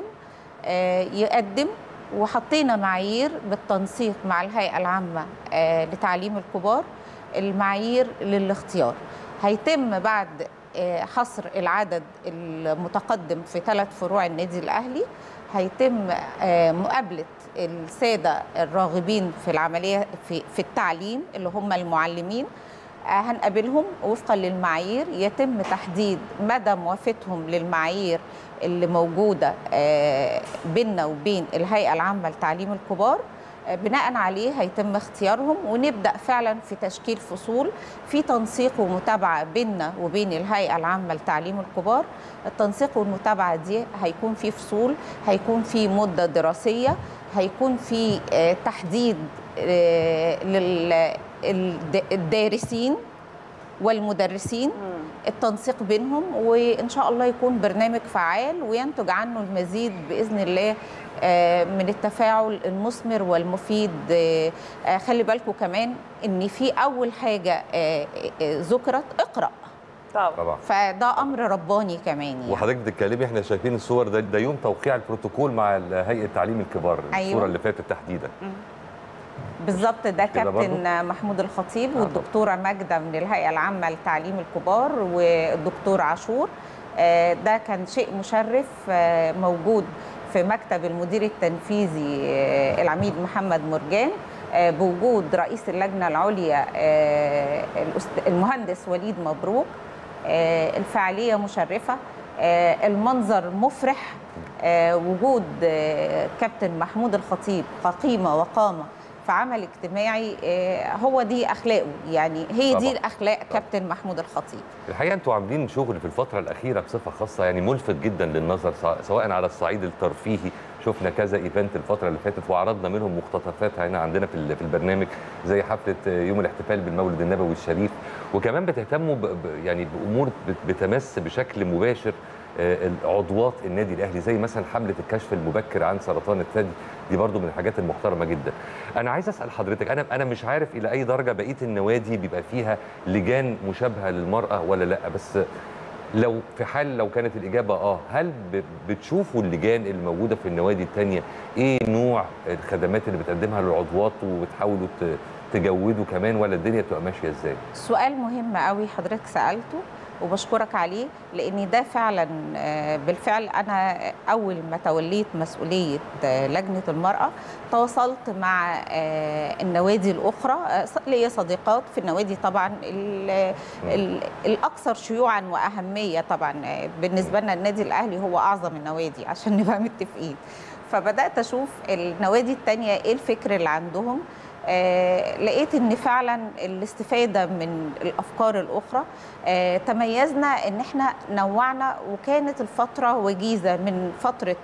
يقدم، وحطينا معايير بالتنسيق مع الهيئه العامه لتعليم الكبار، المعايير للاختيار. هيتم بعد حصر العدد المتقدم في ثلاث فروع النادي الأهلي، هيتم مقابلة السادة الراغبين في العملية في, في التعليم اللي هم المعلمين. هنقابلهم وفقا للمعايير، يتم تحديد مدى موافقتهم للمعايير اللي موجودة بيننا وبين الهيئة العامة لتعليم الكبار. بناء عليه هيتم اختيارهم، ونبدأ فعلا في تشكيل فصول في تنسيق ومتابعة بيننا وبين الهيئة العامة لتعليم الكبار. التنسيق والمتابعة دي هيكون في فصول، هيكون في مدة دراسية، هيكون في تحديد للدارسين والمدرسين، التنسيق بينهم، وإن شاء الله يكون برنامج فعال وينتج عنه المزيد بإذن الله من التفاعل المثمر والمفيد. خلي بالكم كمان ان في اول حاجه ذكرت اقرا طبعا، فده امر رباني كمان يعني. وحضرتك بتتكلمي احنا شايفين الصور ده, ده يوم توقيع البروتوكول مع هيئه تعليم الكبار. أيوة. الصوره اللي فاتت تحديدا بالظبط ده كابتن محمود الخطيب والدكتوره ماجده من الهيئه العامه لتعليم الكبار والدكتور عاشور. ده كان شيء مشرف موجود في مكتب المدير التنفيذي العميد محمد مرجان بوجود رئيس اللجنة العليا المهندس وليد مبروك. الفعالية مشرفة، المنظر مفرح، وجود كابتن محمود الخطيب كقيمة وقامة في عمل اجتماعي هو دي أخلاقه، يعني هي دي الأخلاق كابتن محمود الخطيب. الحقيقة أنتوا عاملين شغل في الفترة الأخيرة بصفة خاصة يعني ملفت جدا للنظر، سواء على الصعيد الترفيهي، شفنا كذا ايفنت الفترة اللي فاتت وعرضنا منهم مقتطفات هنا عندنا في البرنامج، زي حفلة يوم الاحتفال بالمولد النبوي الشريف، وكمان بتهتموا يعني بأمور بتمس بشكل مباشر عضوات النادي الاهلي، زي مثلا حمله الكشف المبكر عن سرطان الثدي، دي برضو من الحاجات المحترمه جدا. انا عايز اسال حضرتك، انا انا مش عارف الى اي درجه بقيه النوادي بيبقى فيها لجان مشابهه للمراه ولا لا، بس لو في حال لو كانت الاجابه اه، هل بتشوفوا اللجان الموجوده في النوادي الثانيه ايه نوع الخدمات اللي بتقدمها للعضوات وبتحاولوا تجودوا كمان، ولا الدنيا بتبقى ماشيه ازاي؟ سؤال مهم قوي حضرتك سالته وبشكرك عليه، لان ده فعلا بالفعل انا اول ما توليت مسؤوليه لجنه المراه تواصلت مع النوادي الاخرى، ليا صديقات في النوادي طبعا الاكثر شيوعا واهميه، طبعا بالنسبه لنا النادي الاهلي هو اعظم النوادي عشان نبقى متفقين. فبدات اشوف النوادي الثانيه ايه الفكر اللي عندهم، آه، لقيت ان فعلا الاستفاده من الافكار الاخرى، آه، تميزنا ان احنا نوعنا، وكانت الفتره وجيزه من فتره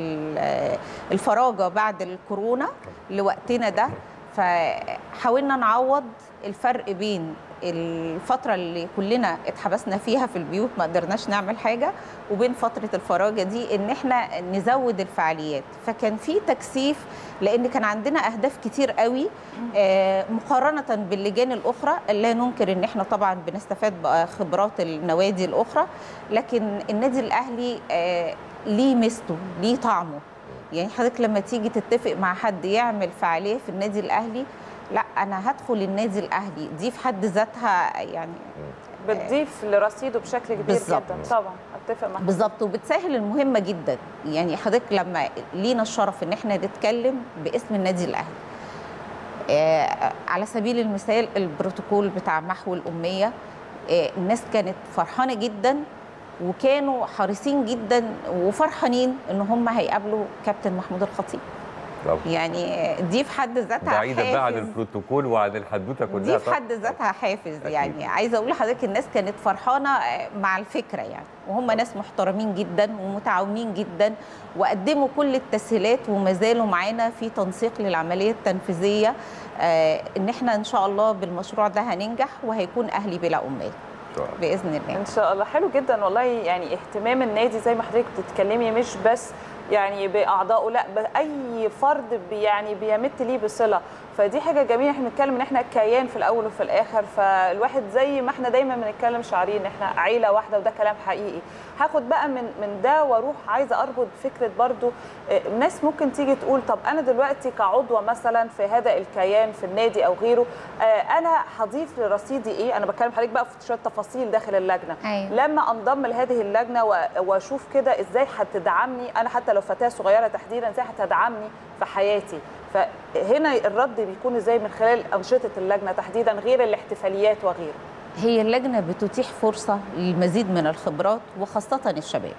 الفراغه بعد الكورونا لوقتنا ده، فحاولنا نعوض الفرق بين الفترة اللي كلنا اتحبسنا فيها في البيوت ما قدرناش نعمل حاجة وبين فترة الفراغة دي ان احنا نزود الفعاليات. فكان في تكثيف لان كان عندنا اهداف كتير قوي آه مقارنة باللجان الاخرى. لا ننكر ان احنا طبعا بنستفاد بخبرات النوادي الاخرى، لكن النادي الاهلي آه ليه ميزته ليه طعمه. يعني حضرتك لما تيجي تتفق مع حد يعمل فعالية في النادي الاهلي، لا انا هدخل النادي الاهلي، دي في حد ذاتها يعني بتضيف لرصيده بشكل كبير جدا. طبعا اتفق معاك بالظبط، وبتسهل المهمه جدا. يعني حضرتك لما لينا الشرف ان احنا نتكلم باسم النادي الاهلي، آه على سبيل المثال البروتوكول بتاع محو الاميه، آه الناس كانت فرحانه جدا وكانوا حريصين جدا وفرحانين ان هم هيقابلوا كابتن محمود الخطيب. يعني دي في حد ذاتها بعيدا بقى عن البروتوكول وعن الحدوته كلها، دي في حد ذاتها حافز. أكيد. يعني عايزه اقول لحضرتك الناس كانت فرحانه مع الفكره يعني، وهم ناس محترمين جدا ومتعاونين جدا وقدموا كل التسهيلات وما زالوا معانا في تنسيق للعمليه التنفيذيه، آه ان احنا ان شاء الله بالمشروع ده هننجح وهيكون اهلي بلا اميه باذن الله. ان شاء الله. حلو جدا والله. يعني اهتمام النادي زي ما حضرتك بتتكلمي مش بس يعني باعضائه، لا باي فرد يعني بيمت ليه بصله، فدي حاجه جميله. احنا بنتكلم ان احنا كيان في الاول وفي الاخر، فالواحد زي ما احنا دايما بنتكلم شعارين احنا عيله واحده، وده كلام حقيقي. هاخد بقى من من ده واروح عايزه اربط فكره برضو الناس ممكن تيجي تقول طب انا دلوقتي كعضوه مثلا في هذا الكيان في النادي او غيره، انا هضيف لرصيدي ايه؟ انا بتكلم حضرتك بقى في شويه تفاصيل داخل اللجنه. أيوة. لما انضم لهذه اللجنه واشوف كده ازاي هتدعمني انا، حتى لو فتاه صغيره تحديدا، ازاي هتدعمني في حياتي، فهنا الرد بيكون ازاي من خلال انشطه اللجنه تحديدا غير الاحتفاليات وغيره. هي اللجنه بتتيح فرصه للمزيد من الخبرات وخاصه الشباب.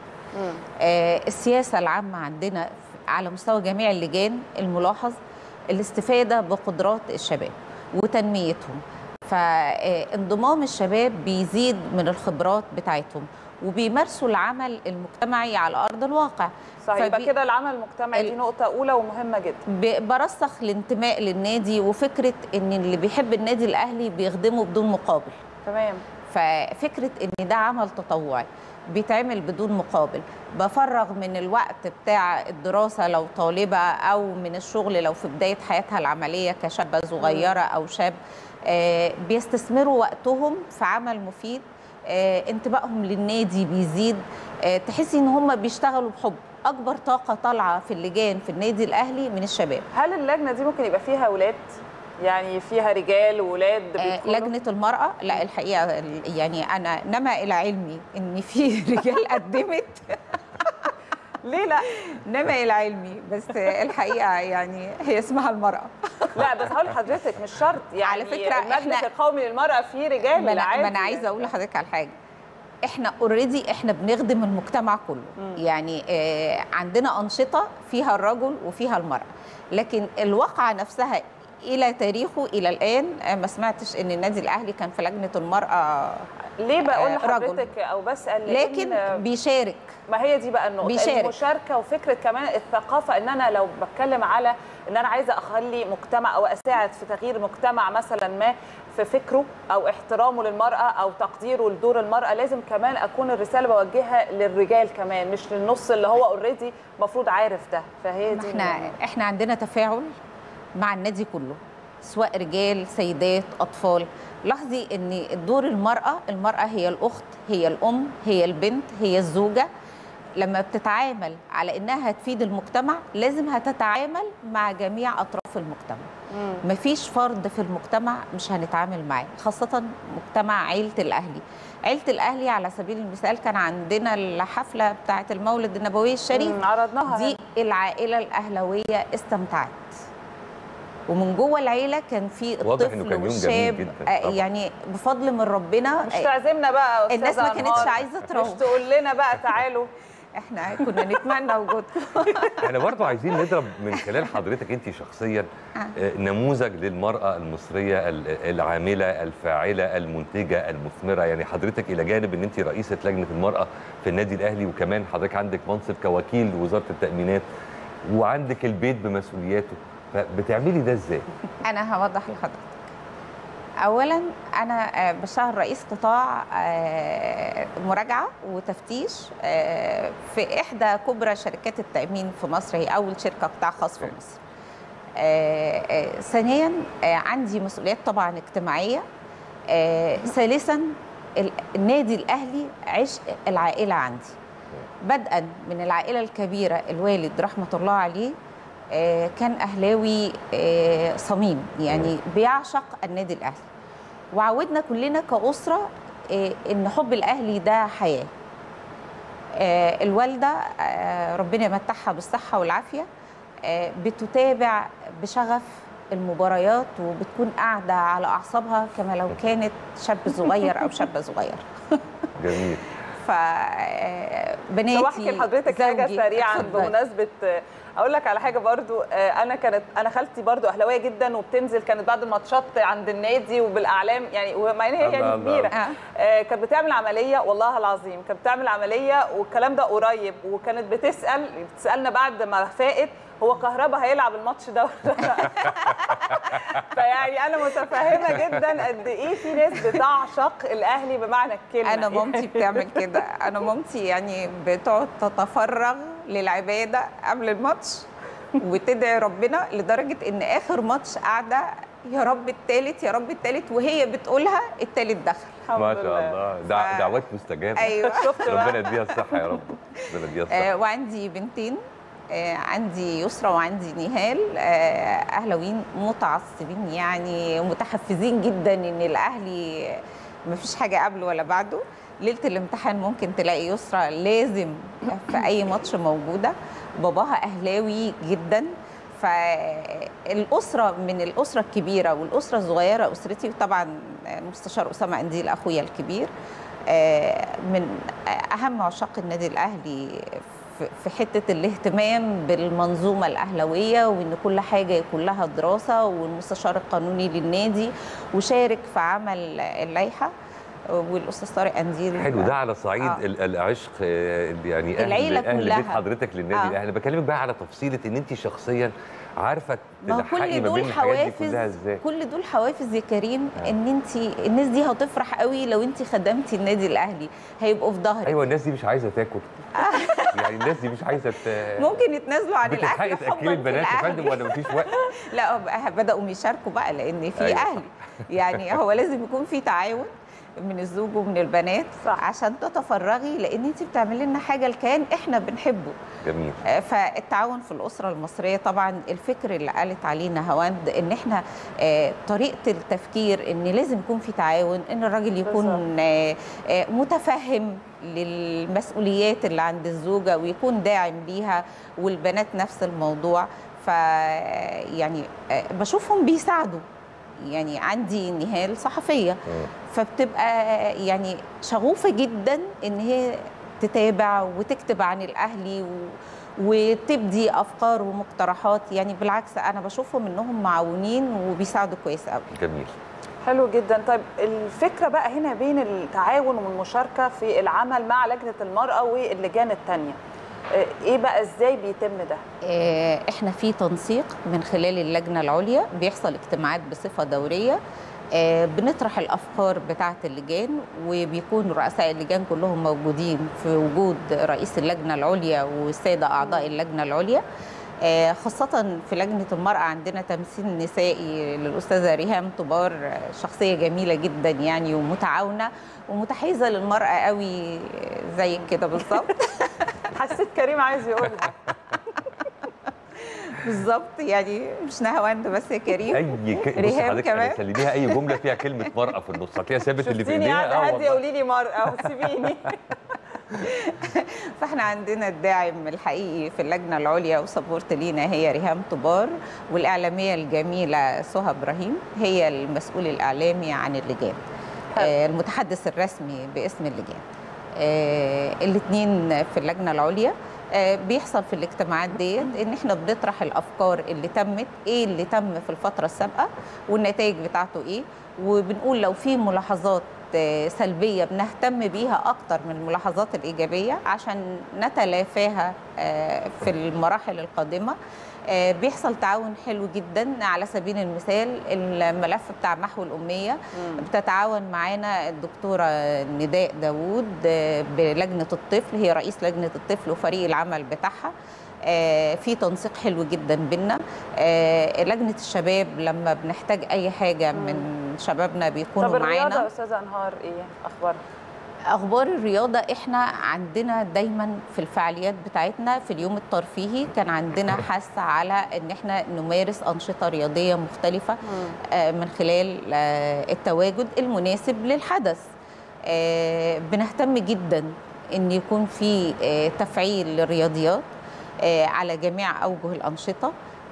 آه السياسه العامه عندنا على مستوى جميع اللجان الملاحظ الاستفاده بقدرات الشباب وتنميتهم، فانضمام الشباب بيزيد من الخبرات بتاعتهم وبيمارسوا العمل المجتمعي على ارض الواقع. صحيح. يبقى كده العمل المجتمعي دي نقطه اولى ومهمه جدا. برسخ الانتماء للنادي وفكره ان اللي بيحب النادي الاهلي بيخدمه بدون مقابل. تمام. ففكره ان ده عمل تطوعي بيتعمل بدون مقابل، بفرغ من الوقت بتاع الدراسه لو طالبه او من الشغل لو في بدايه حياتها العمليه كشابه صغيره او شاب، آه بيستثمروا وقتهم في عمل مفيد، آه انتباههم للنادي بيزيد، آه تحسي ان هم بيشتغلوا بحب. اكبر طاقه طالعه في اللجان في النادي الاهلي من الشباب. هل اللجنه دي ممكن يبقى فيها اولاد؟ يعني فيها رجال وولاد بيدخلوا؟ لجنه المراه لا الحقيقه يعني انا نما الى علمي ان في رجال قدمت ليه لا؟ نما الى علمي بس الحقيقه يعني هي اسمها المراه. لا بس هقول لحضرتك مش شرط يعني على فكره المجلس القومي للمراه فيه رجال عادي. ما انا عايزه اقول لحضرتك على حاجه، احنا اوريدي احنا بنخدم المجتمع كله. م. يعني آه عندنا انشطه فيها الرجل وفيها المراه، لكن الواقعه نفسها الى تاريخه الى الان ما سمعتش ان النادي الاهلي كان في لجنه المراه. ليه بقول لحضرتك او بسال؟ لكن بيشارك. ما هي دي بقى النقطه، بيشارك. المشاركه وفكره كمان الثقافه، ان انا لو بتكلم على ان انا عايزه اخلي مجتمع او اساعد في تغيير مجتمع مثلا ما في فكره او احترامه للمراه او تقديره لدور المراه، لازم كمان اكون الرساله بوجهها للرجال كمان، مش للنص اللي هو اوريدي المفروض عارف ده. فهي دي احنا احنا عندنا تفاعل مع النادي كله، سواء رجال سيدات اطفال. لاحظي ان دور المراه المراه هي الاخت، هي الام، هي البنت، هي الزوجه. لما بتتعامل على انها تفيد المجتمع لازم هتتعامل مع جميع اطراف المجتمع. مم. مفيش فرد في المجتمع مش هنتعامل معاه، خاصه مجتمع عيله الاهلي. عيله الاهلي على سبيل المثال كان عندنا الحفله بتاعه المولد النبوي الشريف، عرضناها دي العائله الاهلاويه استمتعت، ومن جوه العيله كان في الطفل والشاب يعني بفضل من ربنا. مش تعزمنا بقى يا الناس ما كانتش عايزه تروح، مش تقول لنا بقى تعالوا. احنا كنا نتمنى وجودكم. احنا برضو عايزين نضرب من خلال حضرتك انت شخصيا نموذج للمراه المصريه العامله الفاعله المنتجه المثمره. يعني حضرتك الى جانب ان انت رئيسه لجنه المراه في النادي الاهلي، وكمان حضرتك عندك منصب كوكيل وزاره التامينات، وعندك البيت بمسؤولياته، فبتعملي ده ازاي؟ انا هوضح لحضرتك. اولا انا بشتغل رئيس قطاع مراجعه وتفتيش في احدى كبرى شركات التامين في مصر، هي اول شركه قطاع خاص في مصر. ثانيا عندي مسؤوليات طبعا اجتماعيه. ثالثا النادي الاهلي عشق العائله عندي، بدءا من العائله الكبيره، الوالد رحمه الله عليه كان أهلاوي صميم، يعني بيعشق النادي الأهلي، وعودنا كلنا كأسرة إن حب الأهلي ده حياة. الوالدة ربنا يمتعها بالصحة والعافية بتتابع بشغف المباريات، وبتكون قاعدة على أعصابها كما لو كانت شاب صغير أو شابة صغير. جميل. فبناتي طب احكي لحضرتك حاجه سريعا بمناسبه، اقول لك على حاجه برضو. انا كانت انا خالتي برضو اهلاويه جدا، وبتنزل كانت بعد الماتشات عند النادي وبالاعلام يعني، ومع ان هي يعني كبيره. آه. كانت بتعمل عمليه والله العظيم، كانت بتعمل عمليه والكلام ده قريب، وكانت بتسال بتسالنا بعد ما فاقت هو كهربا هيلعب الماتش ده فيعني انا متفهمه جدا قد ايه في ناس بتعشق الاهلي بمعنى الكلمه. انا مامتي بتعمل كده، انا مامتي يعني بتقعد تتفرغ للعباده قبل الماتش وتدعي ربنا، لدرجه ان اخر ماتش قاعده يا رب الثالث يا رب الثالث، وهي بتقولها الثالث دخل. ما شاء الله، دع... دعوات مستجابه. ايوه شفت ربنا يديها الصحه يا رب، ربنا يديها الصحه. آه وعندي بنتين، آه عندي يسرى وعندي نهال، آه اهلاويين متعصبين يعني متحفزين جدا ان الاهلي ما فيش حاجه قبله ولا بعده. ليله الامتحان ممكن تلاقي يسرى لازم في اي ماتش موجوده. باباها اهلاوي جدا، فالاسره من الاسره الكبيره والاسره الصغيره اسرتي، طبعا المستشار اسامه قنديل اخويا الكبير من اهم عشاق النادي الاهلي في حته الاهتمام بالمنظومه الاهلاويه، وان كل حاجه يكون لها دراسه، والمستشار القانوني للنادي، وشارك في عمل اللائحه، والاستاذ طارق قنديل. حلو ده على صعيد آه. العشق يعني اهل العيله اهل كلها. بيت حضرتك للنادي الاهلي. انا بكلمك بقى على تفصيله ان انت شخصيا عارفه تلحقي ما بين الحاجات دي كلها ازاي. كل دول حوافز يا كريم، آه. ان انت الناس دي هتفرح قوي لو انت خدمتي النادي الاهلي، هيبقوا في ظهرك. ايوه الناس دي مش عايزه تاكل يعني الناس دي مش عايزه ت... ممكن يتنازلوا عن الاكل. بتلحقي تاكلي البنات يا فندم ولا مفيش وقت؟ لا بداوا يشاركوا بقى، لان في أيوة. اهلي يعني هو لازم يكون في تعاون. من الزوج ومن البنات صح. عشان تتفرغي، لان انت بتعملي لنا حاجه الكيان احنا بنحبه. جميل. فالتعاون في الاسره المصريه طبعا، الفكر اللي قالت عليه نهاوند ان احنا طريقه التفكير ان لازم يكون في تعاون، ان الراجل يكون متفهم للمسؤوليات اللي عند الزوجه ويكون داعم ليها، والبنات نفس الموضوع. ف يعني بشوفهم بيساعدوا. يعني عندي نهال صحفيه فبتبقى يعني شغوفه جدا ان هي تتابع وتكتب عن الاهلي و... وتبدي افكار ومقترحات. يعني بالعكس انا بشوفهم انهم معاونين وبيساعدوا كويس قوي. جميل. حلو جدا. طيب الفكره بقى هنا بين التعاون والمشاركه في العمل مع لجنه المراه واللجان الثانيه، ايه بقى ازاي بيتم ده؟ احنا في تنسيق من خلال اللجنه العليا، بيحصل اجتماعات بصفه دوريه، بنطرح الافكار بتاعه اللجان، وبيكون رؤساء اللجان كلهم موجودين في وجود رئيس اللجنه العليا والساده اعضاء اللجنه العليا. خاصة في لجنة المرأة عندنا تمثيل نسائي للأستاذة ريهام طبار، شخصية جميلة جدا يعني ومتعاونة ومتحيزة للمرأة قوي زي كده بالظبط. حسيت كريم عايز يقولها. بالظبط، يعني مش نهاوند بس يا كريم، اي ك... ريهام كمان. سلميها اي جمله فيها كلمه مرأة في النص هتلاقيها ثابت اللي في ايديها. اه هدي قولي لي مرأة وسيبيني. فاحنا عندنا الداعم الحقيقي في اللجنه العليا وسبورت لينا هي ريهام طبار، والاعلاميه الجميله سهى ابراهيم هي المسؤول الاعلامي عن اللجان، آه المتحدث الرسمي باسم اللجان. آه الاثنين في اللجنه العليا. آه بيحصل في الاجتماعات ديت ان احنا بنطرح الافكار اللي تمت، ايه اللي تم في الفتره السابقه والنتائج بتاعته ايه، وبنقول لو في ملاحظات سلبية بنهتم بيها أكتر من الملاحظات الإيجابية عشان نتلافاها في المراحل القادمة. بيحصل تعاون حلو جدا. على سبيل المثال الملف بتاع محو الأمية مم. بتتعاون معانا الدكتورة نداء داوود بلجنة الطفل، هي رئيس لجنة الطفل وفريق العمل بتاعها. آه في تنسيق حلو جدا بينا. آه لجنه الشباب لما بنحتاج اي حاجه مم. من شبابنا بيكونوا معانا. طب الرياضه يا استاذه انهار ايه اخبارها؟ اخبار الرياضه احنا عندنا دايما في الفعاليات بتاعتنا في اليوم الترفيهي كان عندنا حث على ان احنا نمارس انشطه رياضيه مختلفه آه من خلال آه التواجد المناسب للحدث. آه بنهتم جدا ان يكون في آه تفعيل للرياضيات على جميع أوجه الأنشطة.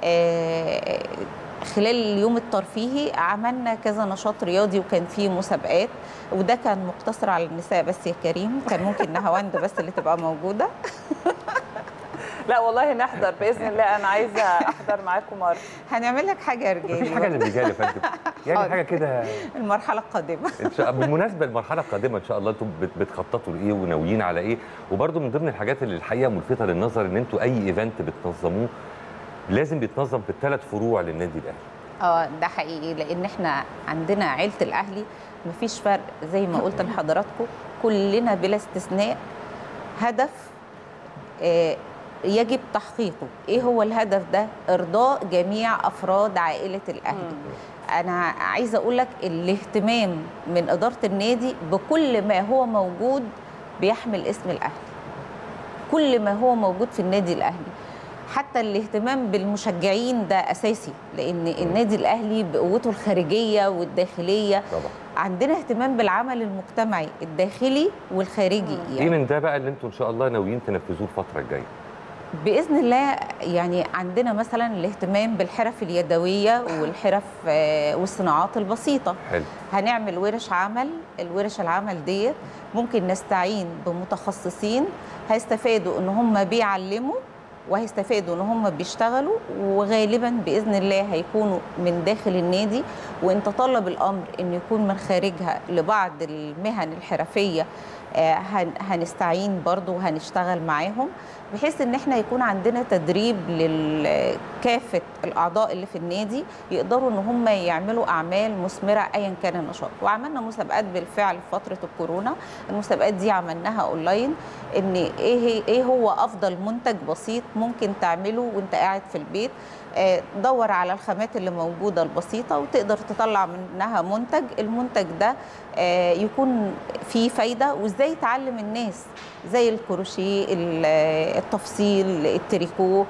خلال اليوم الترفيهي عملنا كذا نشاط رياضي وكان فيه مسابقات، وده كان مقتصر على النساء بس يا كريم، كان ممكن نهاوند بس اللي تبقى موجودة. لا والله نحضر باذن الله، انا عايزه احضر معاكم مره. هنعمل لك حاجه رجالي. مفيش حاجه للرجاله يا فندم، يعني حاجه كده المرحله القادمه. بالمناسبه المرحله القادمه ان شاء الله انتم بتخططوا لايه وناويين على ايه؟ وبرده من ضمن الحاجات اللي الحقيقه ملفته للنظر ان انتم اي ايفنت بتنظموه لازم بيتنظم في الثلاث فروع للنادي الاهلي. اه ده حقيقي، لان احنا عندنا عيله الاهلي مفيش فرق زي ما قلت لحضراتكم، كلنا بلا استثناء هدف آه يجب تحقيقه. ايه هو الهدف ده؟ ارضاء جميع افراد عائله الاهلي. مم. انا عايزه اقول لك الاهتمام من اداره النادي بكل ما هو موجود بيحمل اسم الاهلي، كل ما هو موجود في النادي الاهلي، حتى الاهتمام بالمشجعين ده اساسي، لان النادي الاهلي بقوته الخارجيه والداخليه طبعا. عندنا اهتمام بالعمل المجتمعي الداخلي والخارجي. يعني ايه من ده بقى اللي انتم ان شاء الله ناويين تنفذوه الفتره الجايه؟ باذن الله يعني عندنا مثلا الاهتمام بالحرف اليدويه والحرف والصناعات البسيطه. حلو. هنعمل ورش عمل، الورش العمل ديت ممكن نستعين بمتخصصين هيستفادوا ان هم بيعلموا وهيستفادوا ان هم بيشتغلوا، وغالبا باذن الله هيكونوا من داخل النادي، وان تطلب الامر ان يكون من خارجها لبعض المهن الحرفيه هنستعين برضو وهنشتغل معاهم بحيث ان احنا يكون عندنا تدريب لكافه الاعضاء اللي في النادي يقدروا ان هم يعملوا اعمال مثمره ايا كان النشاط. وعملنا مسابقات بالفعل في فتره الكورونا، المسابقات دي عملناها اونلاين، ان ايه ايه هو افضل منتج بسيط ممكن تعمله وانت قاعد في البيت. دور على الخامات اللي موجوده البسيطه وتقدر تطلع منها منتج، المنتج ده يكون فيه فايده. وازاي تعلم الناس زي الكروشيه، التفصيل، التريكو،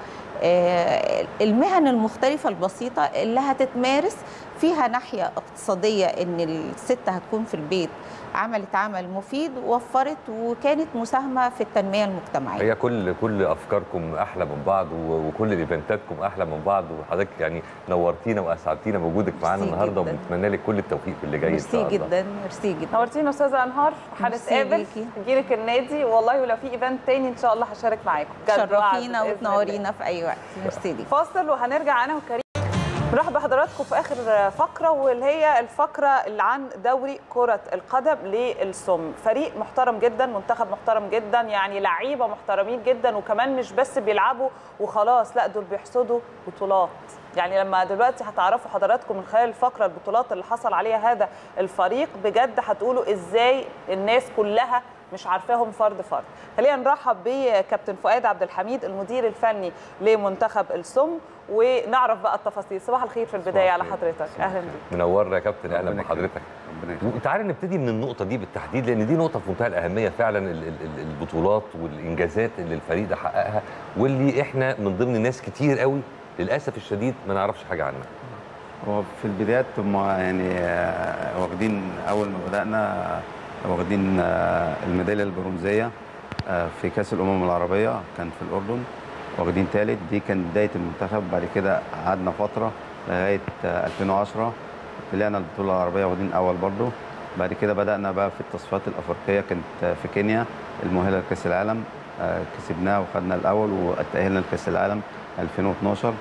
المهن المختلفه البسيطه اللي هتتمارس فيها ناحيه اقتصاديه، ان الست هتكون في البيت عملت عمل مفيد ووفرت وكانت مساهمه في التنميه المجتمعيه. هي كل كل افكاركم احلى من بعض وكل ايفنتاتكم احلى من بعض، وحضرتك يعني نورتينا واسعدتينا بوجودك معانا النهارده، وبنتمنى لك كل التوفيق في اللي جاي ان شاء الله. ميرسي جدا، ميرسي جدا. نورتينا استاذه انهار، هنتقابل نجيلك النادي والله، ولو في ايفنت تاني ان شاء الله هشارك معاكم. شرفينا وتنورينا في اي وقت. ميرسي ليكي. فاصل وهنرجع انا وكريم نرحب بحضراتكم في اخر فقره، واللي هي الفقره اللي عن دوري كره القدم للسم. فريق محترم جدا، منتخب محترم جدا، يعني لعيبه محترمين جدا، وكمان مش بس بيلعبوا وخلاص، لا دول بيحصدوا بطولات. يعني لما دلوقتي هتعرفوا حضراتكم من خلال الفقره البطولات اللي حصل عليها هذا الفريق، بجد هتقولوا ازاي الناس كلها مش عارفاهم فرد فرد. خلينا نرحب بكابتن فؤاد عبد الحميد المدير الفني لمنتخب السم ونعرف بقى التفاصيل. صباح الخير في البدايه على حضرتك. اهلا بيك. منورنا يا كابتن، اهلا بحضرتك. تعالى نبتدي من النقطه دي بالتحديد، لان دي نقطه في منتهى الاهميه فعلا، البطولات والانجازات اللي الفريق ده حققها، واللي احنا من ضمن ناس كتير قوي للاسف الشديد ما نعرفش حاجه عنها. هو في البدايات هم يعني واخدين اول ما بدانا واخدين الميداليه البرونزيه في كاس الامم العربيه، كان في الاردن واخدين ثالث. دي كانت بدايه المنتخب. بعد كده قعدنا فتره لغايه ألفين وعشرة طلعنا البطوله العربيه واخدين اول برضه. بعد كده بدانا بقى في التصفيات الافريقيه، كانت في كينيا المؤهله لكاس العالم، كسبناها وخدنا الاول وتاهلنا لكاس العالم ألفين واثناشر.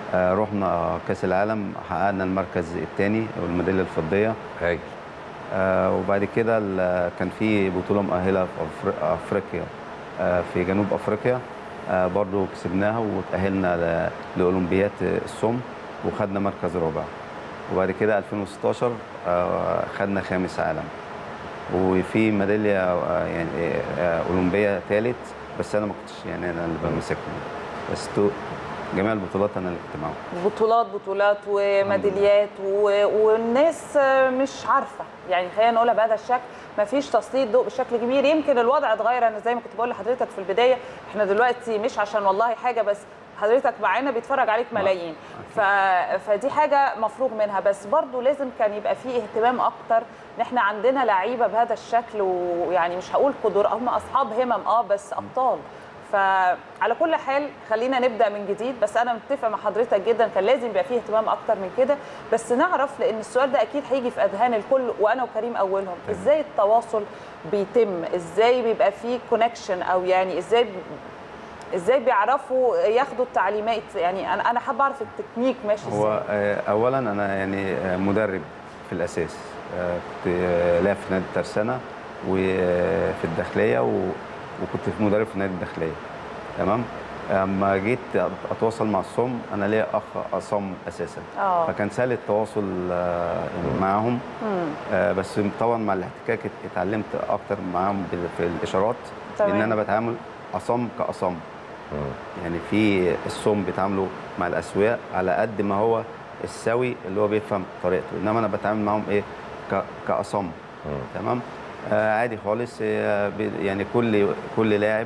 رحنا كاس العالم حققنا المركز الثاني والميداليه الفضيه. هاي. آه وبعد كده كان في بطوله مؤهله في افريقيا، آه في جنوب افريقيا، آه برضو كسبناها وتاهلنا لاولمبياد السم وخدنا مركز رابع. وبعد كده ألفين وستاشر آه خدنا خامس عالم، وفي ميداليه آه يعني آه اولمبيه ثالث، بس انا ما كنتش يعني انا اللي بمسكهم، بس جميع البطولات انا اللي كنت معاهم. بطولات بطولات وميداليات و... والناس مش عارفه، يعني خلينا نقولها بهذا الشكل، ما فيش تسليط ضوء بشكل كبير. يمكن الوضع اتغير، انا زي ما كنت بقول لحضرتك في البدايه، احنا دلوقتي مش عشان والله حاجه، بس حضرتك معانا بيتفرج عليك ملايين، ف... فدي حاجه مفروغ منها، بس برضو لازم كان يبقى فيه اهتمام اكتر ان احنا عندنا لعيبه بهذا الشكل، ويعني مش هقول قدر، هم اصحاب همم اه بس ابطال. فعلى كل حال خلينا نبدا من جديد، بس انا متفق مع حضرتك جدا، كان لازم يبقى فيه اهتمام اكتر من كده. بس نعرف، لان السؤال ده اكيد هيجي في اذهان الكل وانا وكريم اولهم، ازاي التواصل بيتم، ازاي بيبقى فيه كونكشن، او يعني ازاي ازاي بيعرفوا ياخدوا التعليمات؟ يعني انا انا حابه اعرف التكنيك ماشي ازاي. هو اولا انا يعني مدرب في الاساس، كنت لاعب في نادي الترسانه وفي الداخليه، و وكنت في مدرب في نادي الداخليه. تمام. اما جيت اتواصل مع الصم، انا ليا اخ اصم اساسا، أوه. فكان سهل التواصل معاهم. آه بس طبعا مع الاحتكاك اتعلمت اكتر معاهم في الاشارات، لان انا بتعامل اصم كاصم. يعني في الصم بيتعاملوا مع الاسواق على قد ما هو السوي اللي هو بيفهم طريقته، انما انا بتعامل معاهم ايه كاصم. تمام. آه عادي خالص. آه يعني كل كل لاعب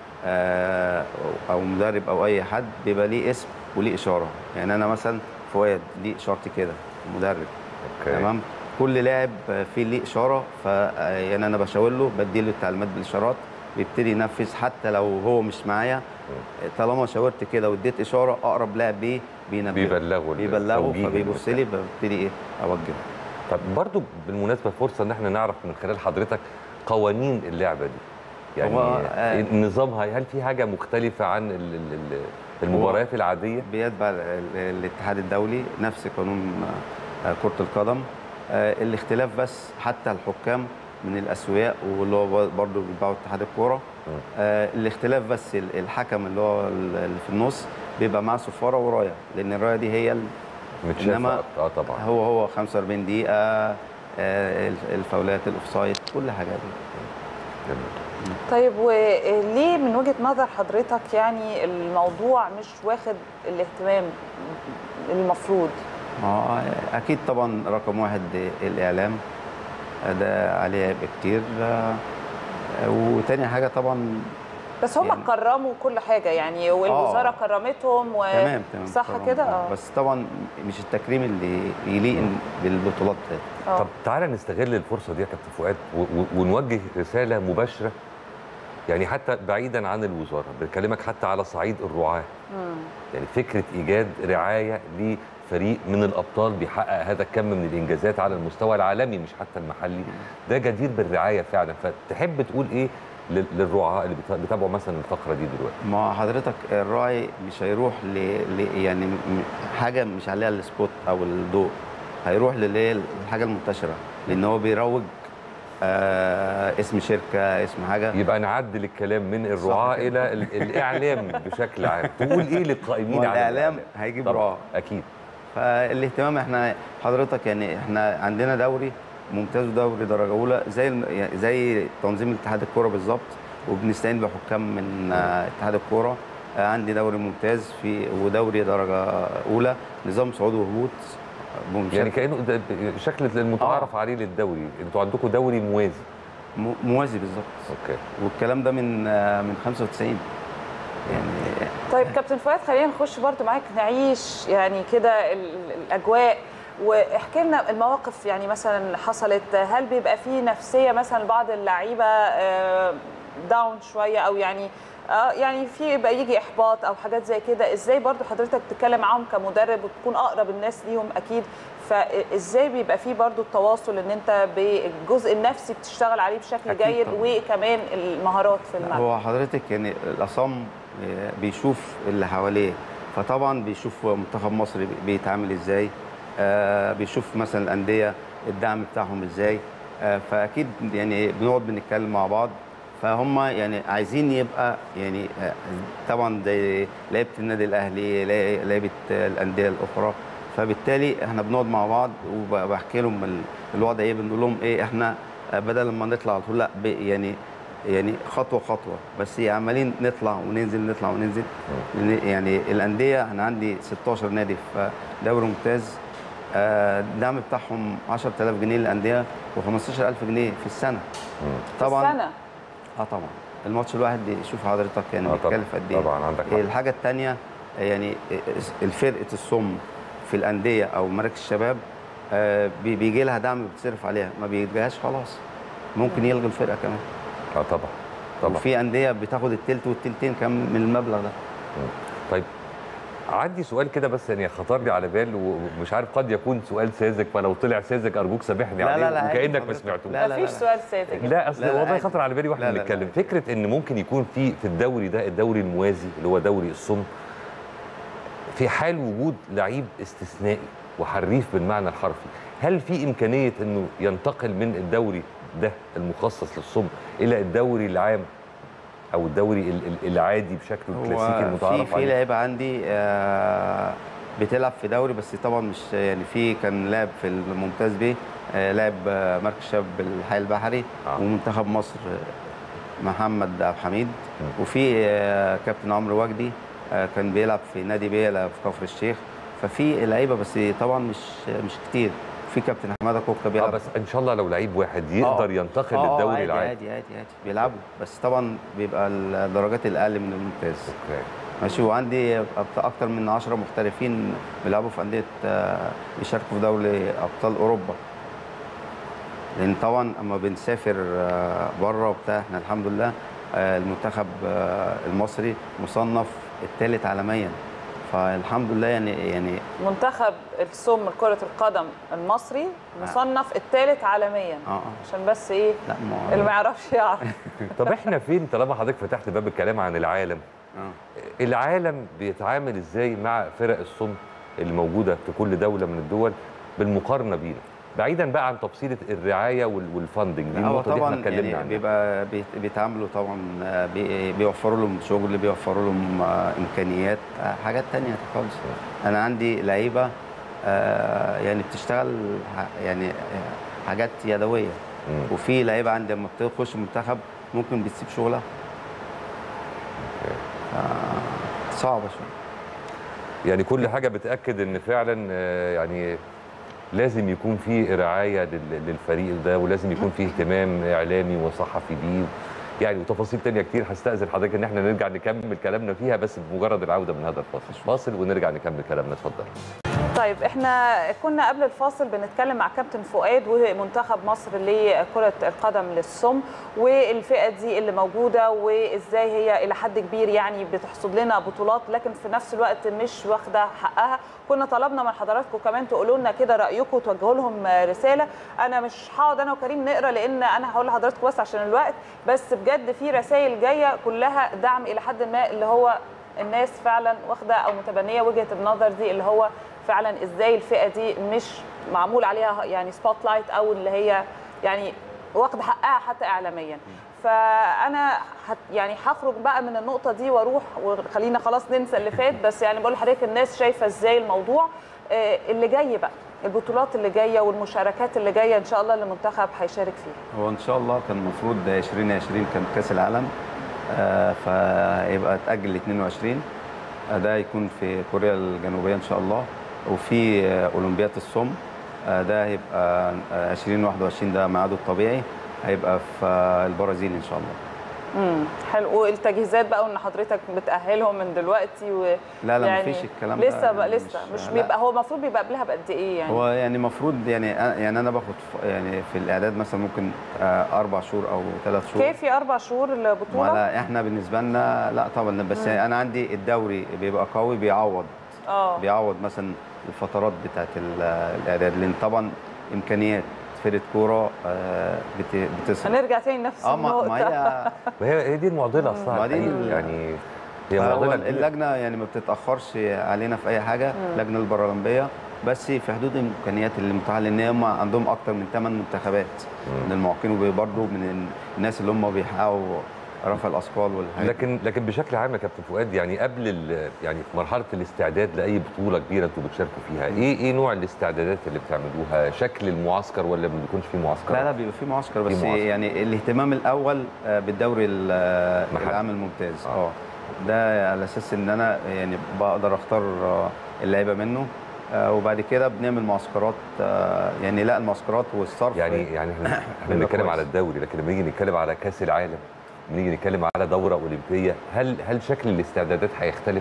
آه او مدرب او اي حد بيبقى ليه اسم وليه اشاره. يعني انا مثلا فؤاد ليه اشارتي كده مدرب. أوكي. تمام. كل لاعب فيه ليه اشاره، ف يعني انا بشاور له، بدي له التعليمات بالاشارات، بيبتدي ينفذ حتى لو هو مش معايا. طالما شاورت كده واديت اشاره، اقرب لاعب ليه بينبهه بيبلغه بيبلغه فبيبص لي، ببتدي ايه اوجهه. طب برضو بالمناسبه فرصه ان احنا نعرف من خلال حضرتك قوانين اللعبه دي، يعني هو آه نظامها، هل في حاجه مختلفه عن المباريات العاديه؟ بيتبع الاتحاد الدولي نفس قانون كره القدم. الاختلاف بس حتى الحكام من الاسوياء واللي هو برضه بيتباعوا اتحاد الكوره. آه الاختلاف بس الحكم اللي هو اللي في النص بيبقى معاه صفاره ورايه، لان الرايه دي هي متشافه. اه طبعا هو هو خمسة وأربعين دقيقه، آه الفاولات، الاوفسايد، كل حاجه دي. طيب وليه من وجهه نظر حضرتك يعني الموضوع مش واخد الاهتمام المفروض؟ اه اكيد طبعا رقم واحد الاعلام ده عليه عبء كتير، وتاني حاجه طبعا بس هم يعني كرموا كل حاجه يعني، والوزاره آه كرمتهم و... تمام تمام صح كده. اه بس طبعا مش التكريم اللي يليق بالبطولات دي. طب تعالى نستغل الفرصه دي يا كابتن فؤاد ونوجه رساله مباشره، يعني حتى بعيدا عن الوزاره، بكلمك حتى على صعيد الرعاه. مم. يعني فكره ايجاد رعايه لفريق من الابطال بيحقق هذا الكم من الانجازات على المستوى العالمي مش حتى المحلي، ده جدير بالرعايه فعلا. فتحب تقول ايه للرعاه اللي بيتابعوا مثلا الفقره دي دلوقتي؟ ما حضرتك الراعي مش هيروح ل... ل... يعني حاجه مش عليها السبوت او الضوء، هيروح للي الحاجه المنتشره، لان هو بيروج آه اسم شركه، اسم حاجه. يبقى نعدل الكلام من الرعاه الى الاعلام بشكل عام. تقول ايه للقائمين على الاعلام؟ هيجيب رعاه اكيد. فالاهتمام احنا حضرتك يعني احنا عندنا دوري ممتاز ودوري درجه اولى زي زي تنظيم اتحاد الكوره بالظبط، وبنستعين بحكام من اتحاد الكوره. عندي دوري ممتاز في ودوري درجه اولى، نظام صعود وهبوط، يعني كانه شكل المتعارف آه. عليه للدوري. انتوا عندكم دوري موازي. موازي بالظبط. اوكي. والكلام ده من من خمسة وتسعين يعني. طيب كابتن فؤاد، خلينا نخش برضو معاك نعيش يعني كده الاجواء، واحكي لنا المواقف يعني مثلا حصلت. هل بيبقى فيه نفسيه مثلا بعض اللعيبه داون شويه، او يعني اه يعني في يبقى يجي احباط او حاجات زي كده؟ ازاي برضو حضرتك تتكلم معاهم كمدرب وتكون اقرب الناس ليهم اكيد، فازاي بيبقى فيه برضو التواصل ان انت بالجزء النفسي بتشتغل عليه بشكل جيد طبعا. وكمان المهارات في الملعب؟ هو حضرتك يعني الاصم بيشوف اللي حواليه، فطبعا بيشوف منتخب مصر بيتعامل ازاي، آه بيشوف مثلا الانديه الدعم بتاعهم ازاي، آه فاكيد يعني بنقعد بنتكلم مع بعض. فهم يعني عايزين يبقى يعني آه طبعا زي لعيبه النادي الاهلي، لعيبه الانديه الاخرى، فبالتالي احنا بنقعد مع بعض وبحكي لهم الوضع ايه، بنقول لهم ايه، احنا بدل ما نطلع على طول لا يعني يعني خطوه خطوه بس، عمالين نطلع وننزل نطلع وننزل. يعني الانديه انا عندي ستاشر نادي في دوري ممتاز، الدعم بتاعهم عشرة آلاف جنيه للانديه وخمستاشر ألف جنيه في السنه. طبعا في السنه؟ اه طبعا. الماتش الواحد يشوف حضرتك يعني بيتكلف قد ايه. طبعا عندك حق. الحاجه الثانيه يعني الفرقه الصم في الانديه او مراكز الشباب بيجي لها دعم بتصرف عليها، ما بيجيهاش خلاص ممكن يلغي الفرقه كمان. اه طبعا طبعا. وفي انديه بتاخد الثلث والثلثين كمان من المبلغ ده. طيب عندي سؤال كده بس يعني خطر لي على بال ومش عارف، قد يكون سؤال ساذج، فلو طلع ساذج ارجوك سامحني عليه. لا لا لا وكانك ما سمعتوش. لا لا مفيش سؤال ساذج. لا اصل والله خطر على بالي واحنا بنتكلم فكره ان ممكن يكون في في الدوري ده، الدوري الموازي اللي هو دوري الصم، في حال وجود لعيب استثنائي وحريف بالمعنى الحرفي، هل في امكانيه انه ينتقل من الدوري ده المخصص للصم الى الدوري العام او الدوري العادي بشكله الكلاسيكي المتعارف عليه؟ في لعيبه عندي آه بتلعب في دوري، بس طبعا مش يعني، في كان لاعب في الممتاز بيه، آه لاعب آه مركز شباب بالحي البحري آه. ومنتخب مصر محمد عبد الحميد، وفي آه كابتن عمرو وجدي آه كان بيلعب في نادي بيلا في كفر الشيخ. ففي لعيبه بس طبعا مش مش كتير. في كابتن حماده كوكا بيلعب. اه بس ان شاء الله لو لعيب واحد يقدر آه. ينتقل آه للدوري العادي. عادي عادي عادي بيلعبوا، بس طبعا بيبقى الدرجات الاقل من الممتاز. اوكي ماشي. وعندي اكتر من عشرة محترفين بيلعبوا في انديه بيشاركوا في دوري ابطال اوروبا، لان طبعا اما بنسافر بره وبتاع، احنا الحمد لله المنتخب المصري مصنف الثالث عالميا، فالحمد لله يعني يعني منتخب الصم كرة القدم المصري مصنف الثالث عالميا. اه عشان بس ايه لا ما اللي ما يعرفش يعرف. طب احنا فين طالما حضرتك فتحت باب الكلام عن العالم؟ اه العالم بيتعامل ازاي مع فرق الصم اللي موجوده في كل دوله من الدول بالمقارنه بينا؟ بعيدا بقى عن تفصيله الرعايه والفاندنج دي، هو النقطه دي احنا طبعا اتكلمنا يعني عنها. بيبقى بيتعاملوا طبعا، بي- بيوفروا لهم شغل، بيوفروا لهم امكانيات، حاجات تانية خالص. انا عندي لعيبه آه، يعني بتشتغل ح- يعني حاجات يدويه، مم. وفي لعيبه عندي لما بتخش المنتخب ممكن بتسيب شغلها. آه، صعبه شويه. يعني كل حاجه بتاكد ان فعلا آه، يعني لازم يكون في رعايه لل- للفريق ده، ولازم يكون في اهتمام اعلامي وصحفي بيه، يعني وتفاصيل تانية كتير. هستأذن حضرتك ان احنا نرجع نكمل كلامنا فيها بس بمجرد العوده من هذا الفاصل. فاصل ونرجع نكمل كلامنا، اتفضل. طيب احنا كنا قبل الفاصل بنتكلم مع كابتن فؤاد ومنتخب مصر لكرة القدم للصم، والفئة دي اللي موجودة وازاي هي الى حد كبير يعني بتحصد لنا بطولات، لكن في نفس الوقت مش واخدة حقها. كنا طلبنا من حضراتكم كمان تقولوا لنا كده رأيكم وتوجهوا لهم رسالة. انا مش هقعد انا وكريم نقرا لان انا هقول لحضراتكم بس عشان الوقت، بس بجد في رسائل جاية كلها دعم الى حد ما، اللي هو الناس فعلا واخدة او متبنية وجهة النظر دي، اللي هو فعلا ازاي الفئه دي مش معمول عليها يعني سبوت لايت، او اللي هي يعني واخده حقها حتى اعلاميا. فانا هت يعني هخرج بقى من النقطه دي واروح، وخلينا خلاص ننسى اللي فات، بس يعني بقول لحضرتك الناس شايفه ازاي الموضوع آه اللي جاي بقى، البطولات اللي جايه والمشاركات اللي جايه ان شاء الله اللي المنتخب هيشارك فيها. هو ان شاء الله كان المفروض عشرين عشرين كان كاس العالم، آه فيبقى اتاجل ل اتنين وعشرين، آه ده يكون في كوريا الجنوبيه ان شاء الله. وفي آه اولمبياد الصم، آه ده هيبقى آه عشرين واحد وعشرين، ده ميعاده الطبيعي هيبقى في آه البرازيل ان شاء الله. امم حلو. والتجهيزات بقى وان حضرتك بتاهلهم من دلوقتي و لا لا يعني مفيش الكلام لسه ده بقى يعني لسه مش, مش لا. بيبقى هو المفروض بيبقى قبلها بقد ايه يعني؟ هو يعني المفروض يعني يعني انا باخد يعني في الاعداد مثلا ممكن آه اربع شهور او ثلاث شهور. كيفي اربع شهور البطوله؟ لا احنا بالنسبه لنا لا طبعا، بس يعني انا عندي الدوري بيبقى قوي، بيعوض اه بيعوض مثلا الفترات بتاعت الاعداد، لان طبعا امكانيات فرقه كوره بتصرف. هنرجع تاني نفس اه النقطه. ما هي ما هي هي دي المعضله اصلا ما دي الحقيقة. يعني هي هو معضله اللجنه يعني ما بتتاخرش علينا في اي حاجه، اللجنه البرلمبيه بس في حدود الامكانيات اللي متاحه، لان هم عندهم اكتر من ثمان منتخبات من المعاقين، وبرضه من الناس اللي هم بيحققوا رفع الاثقال والحاجات. لكن لكن بشكل عام يا كابتن فؤاد، يعني قبل يعني في مرحله الاستعداد لاي بطوله كبيره انتوا بتشاركوا فيها، ايه ايه نوع الاستعدادات اللي بتعملوها؟ شكل المعسكر ولا ما بيكونش في معسكر؟ لا لا بيبقى في معسكر، بس معسكر. يعني الاهتمام الاول بالدوري العام الممتاز. اه ده على اساس ان انا يعني بقدر اختار اللعيبه منه، وبعد كده بنعمل معسكرات. يعني لا المعسكرات والصرف يعني يعني احنا بنتكلم على الدوري، لكن لما نيجي نتكلم على كاس العالم، نيجي نتكلم على دوره اولمبيه، هل هل شكل الاستعدادات هيختلف؟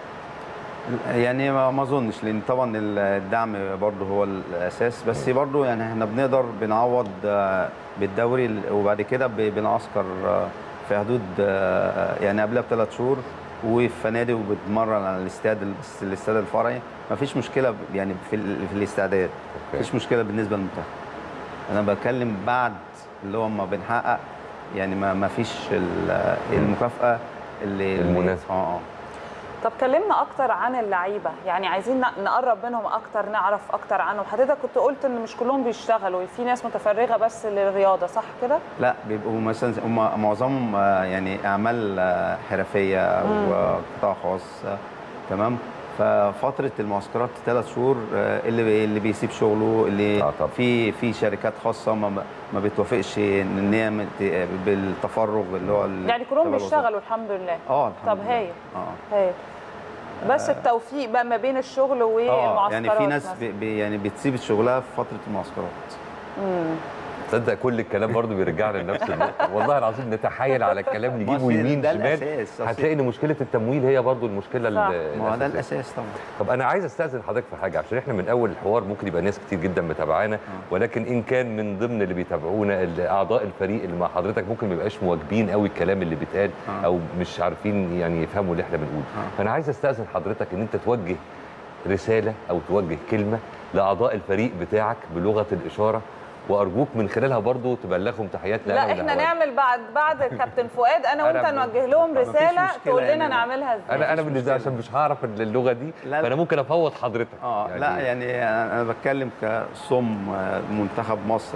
يعني ما اظنش، لان طبعا الدعم برضه هو الاساس، بس برضه يعني احنا بنقدر بنعوض بالدوري، وبعد كده بنعسكر في حدود يعني قبلها بثلاث شهور، وفي فنادق، وبتمرن على الاستاد الاستاد الفرعي. ما فيش مشكله يعني في في الاستعداد، ما فيش مشكله بالنسبه للمنتخب. انا بتكلم بعد اللي هو ما بنحقق، يعني ما ما فيش المكافاه اللي المناسبه. اه اه طب كلمنا اكتر عن اللعيبه، يعني عايزين نقرب منهم اكتر، نعرف اكتر عنهم. حضرتك كنت قلت ان مش كلهم بيشتغلوا، في ناس متفرغه بس للرياضه، صح كده؟ لا بيبقوا مثلا هم معظمهم يعني اعمال حرفيه وقطاع خاص، تمام. ففتره المعسكرات ثلاث شهور، اللي اللي بيسيب شغله، اللي آه في في شركات خاصه ما ما بتوافقش ان هي بالتفرغ اللي هو يعني كلهم بيشتغلوا الحمد لله. اه الحمد طب لله. هايل اه هايل. بس التوفيق بقى ما بين الشغل والمعسكرات. اه يعني في ناس بي يعني بتسيب شغلها في فتره المعسكرات. امم تصدق كل الكلام برضه بيرجعنا لنفس النقطه، والله العظيم نتحايل على الكلام نجيبه يمين شمال، هتلاقي ان مشكله التمويل هي برضه المشكله. ما ده الاساس طبعا. طب انا عايز استاذن حضرتك في حاجه، عشان احنا من اول الحوار ممكن يبقى ناس كتير جدا متابعانا، ولكن ان كان من ضمن اللي بيتابعونا اعضاء الفريق اللي مع حضرتك ممكن ما يبقاش مواكبين قوي الكلام اللي بيتقال، او مش عارفين يعني يفهموا اللي احنا بنقوله، فانا عايز استاذن حضرتك ان انت توجه رساله او توجه كلمه لاعضاء الفريق بتاعك بلغه الاشاره، وارجوك من خلالها برضو تبلغهم تحياتنا. لا احنا نعمل بعد بعد كابتن فؤاد انا وانت نوجه لهم رساله تقول لنا نعملها ازاي. انا انا بالنسبه عشان مش هعرف اللغه دي فانا ممكن افوض حضرتك. اه يعني لا يعني انا بتكلم كصم منتخب مصر،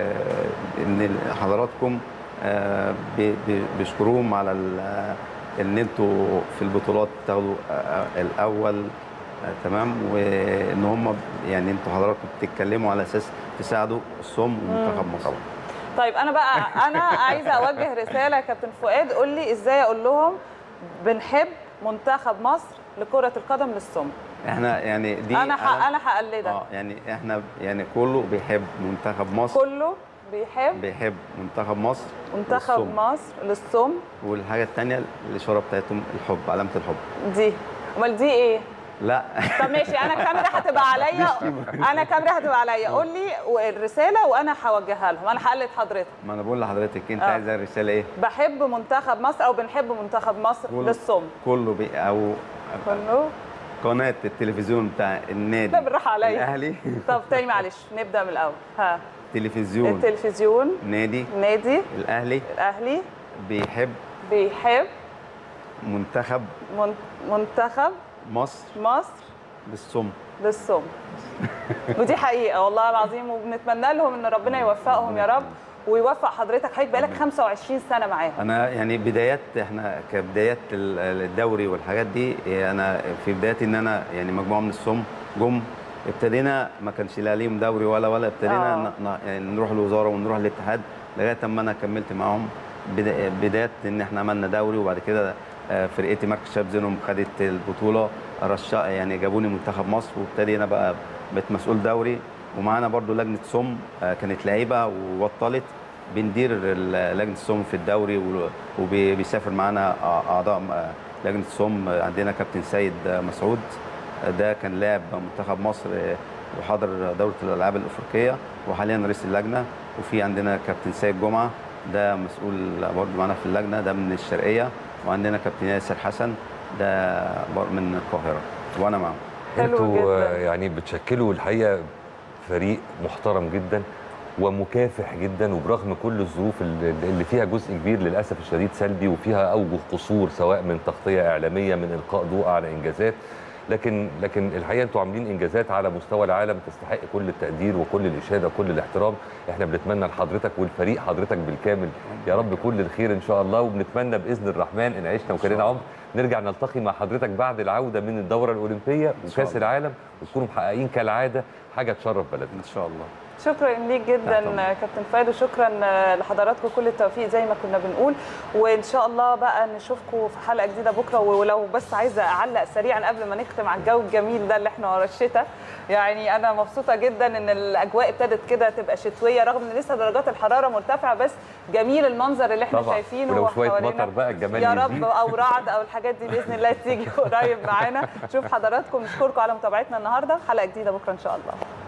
ان حضراتكم بيشكروهم على ان انتوا في البطولات تاخدوا الاول، تمام، وان هم يعني انتوا حضراتكم بتتكلموا على اساس تساعدوا الصم ومنتخب مصر. طيب انا بقى انا عايزه اوجه رساله يا كابتن فؤاد، قول لي ازاي اقول لهم بنحب منتخب مصر لكره القدم للصم. احنا يعني دي انا ح... انا هقلدك. اه يعني احنا يعني كله بيحب منتخب مصر، كله بيحب بيحب منتخب مصر منتخب للصم. مصر للصم. والحاجه الثانيه الاشاره بتاعتهم الحب، علامه الحب دي. امال دي ايه؟ لا طب ماشي، انا كاميرا هتبقى عليا، انا كاميرا هتبقى عليا، قول لي الرساله وانا هوجهها لهم، انا هقلد حضرتك. ما انا بقول لحضرتك انت آه. عايزه الرساله ايه؟ بحب منتخب مصر او بنحب منتخب مصر كل... للصم. كله بي او كله قناه التلفزيون بتاع النادي ده بالراحه عليا الاهلي. طب تاني معلش نبدا من الاول. ها تلفزيون التلفزيون نادي نادي الاهلي الاهلي بيحب بيحب منتخب من... منتخب مصر مصر للصم للصم ودي حقيقه والله العظيم، وبنتمنى لهم ان ربنا يوفقهم يا رب ويوفق حضرتك. حضرتك بقالك خمسة وعشرين سنه معاهم. انا يعني بدايات احنا كبدايات الدوري والحاجات دي، انا في بدايتي ان انا يعني مجموعه من الصم جم ابتدينا، ما كانش لا ليهم دوري ولا ولا ابتدينا آه. يعني نروح الوزاره ونروح الاتحاد لغايه اما انا كملت معاهم بدايه ان احنا عملنا دوري، وبعد كده فرقتي مركز شباب زينهم خدت البطوله، رشا يعني جابوني منتخب مصر، وابتدينا بقى بقيت مسؤول دوري، ومعانا برضو لجنه صم كانت لعيبه وبطلت، بندير لجنه الصم في الدوري، وبيسافر معانا اعضاء لجنه الصم. عندنا كابتن سيد مسعود ده كان لاعب منتخب مصر وحاضر دوره الالعاب الافريقيه وحاليا رئيس اللجنه، وفي عندنا كابتن سيد جمعه ده مسؤول برضه معانا في اللجنه، ده من الشرقيه، وعندنا كابتن ياسر حسن ده من القاهره وانا معاهم. انتوا يعني بتشكلوا الحقيقه فريق محترم جدا ومكافح جدا، وبرغم كل الظروف اللي فيها جزء كبير للاسف الشديد سلبي وفيها اوجه قصور سواء من تغطيه اعلاميه من القاء ضوء على انجازات، لكن لكن الحقيقه انتوا عاملين انجازات على مستوى العالم تستحق كل التقدير وكل الاشاده وكل الاحترام. احنا بنتمنى لحضرتك والفريق حضرتك بالكامل يا رب كل الخير ان شاء الله، وبنتمنى باذن الرحمن ان عشنا وكلنا عمر نرجع نلتقي مع حضرتك بعد العوده من الدوره الاولمبيه وكاس العالم، وتكونوا محققين كالعاده حاجه تشرف بلدنا ان شاء الله. شكرا ليك جدا كابتن فؤاد، وشكرا لحضراتكم كل التوفيق زي ما كنا بنقول، وان شاء الله بقى نشوفكم في حلقه جديده بكره. ولو بس عايزه اعلق سريعا قبل ما نختم على الجو الجميل ده اللي احنا ورا الشتاء، يعني انا مبسوطه جدا ان الاجواء ابتدت كده تبقى شتويه رغم ان لسه درجات الحراره مرتفعه، بس جميل المنظر اللي احنا طبعا شايفينه، ولو شويه مطر بقى الجمال يا رب او رعد او الحاجات دي باذن الله تيجي قريب معانا. شوف حضراتكم، نشكركم على متابعتنا النهارده، حلقه جديده بكره ان شاء الله.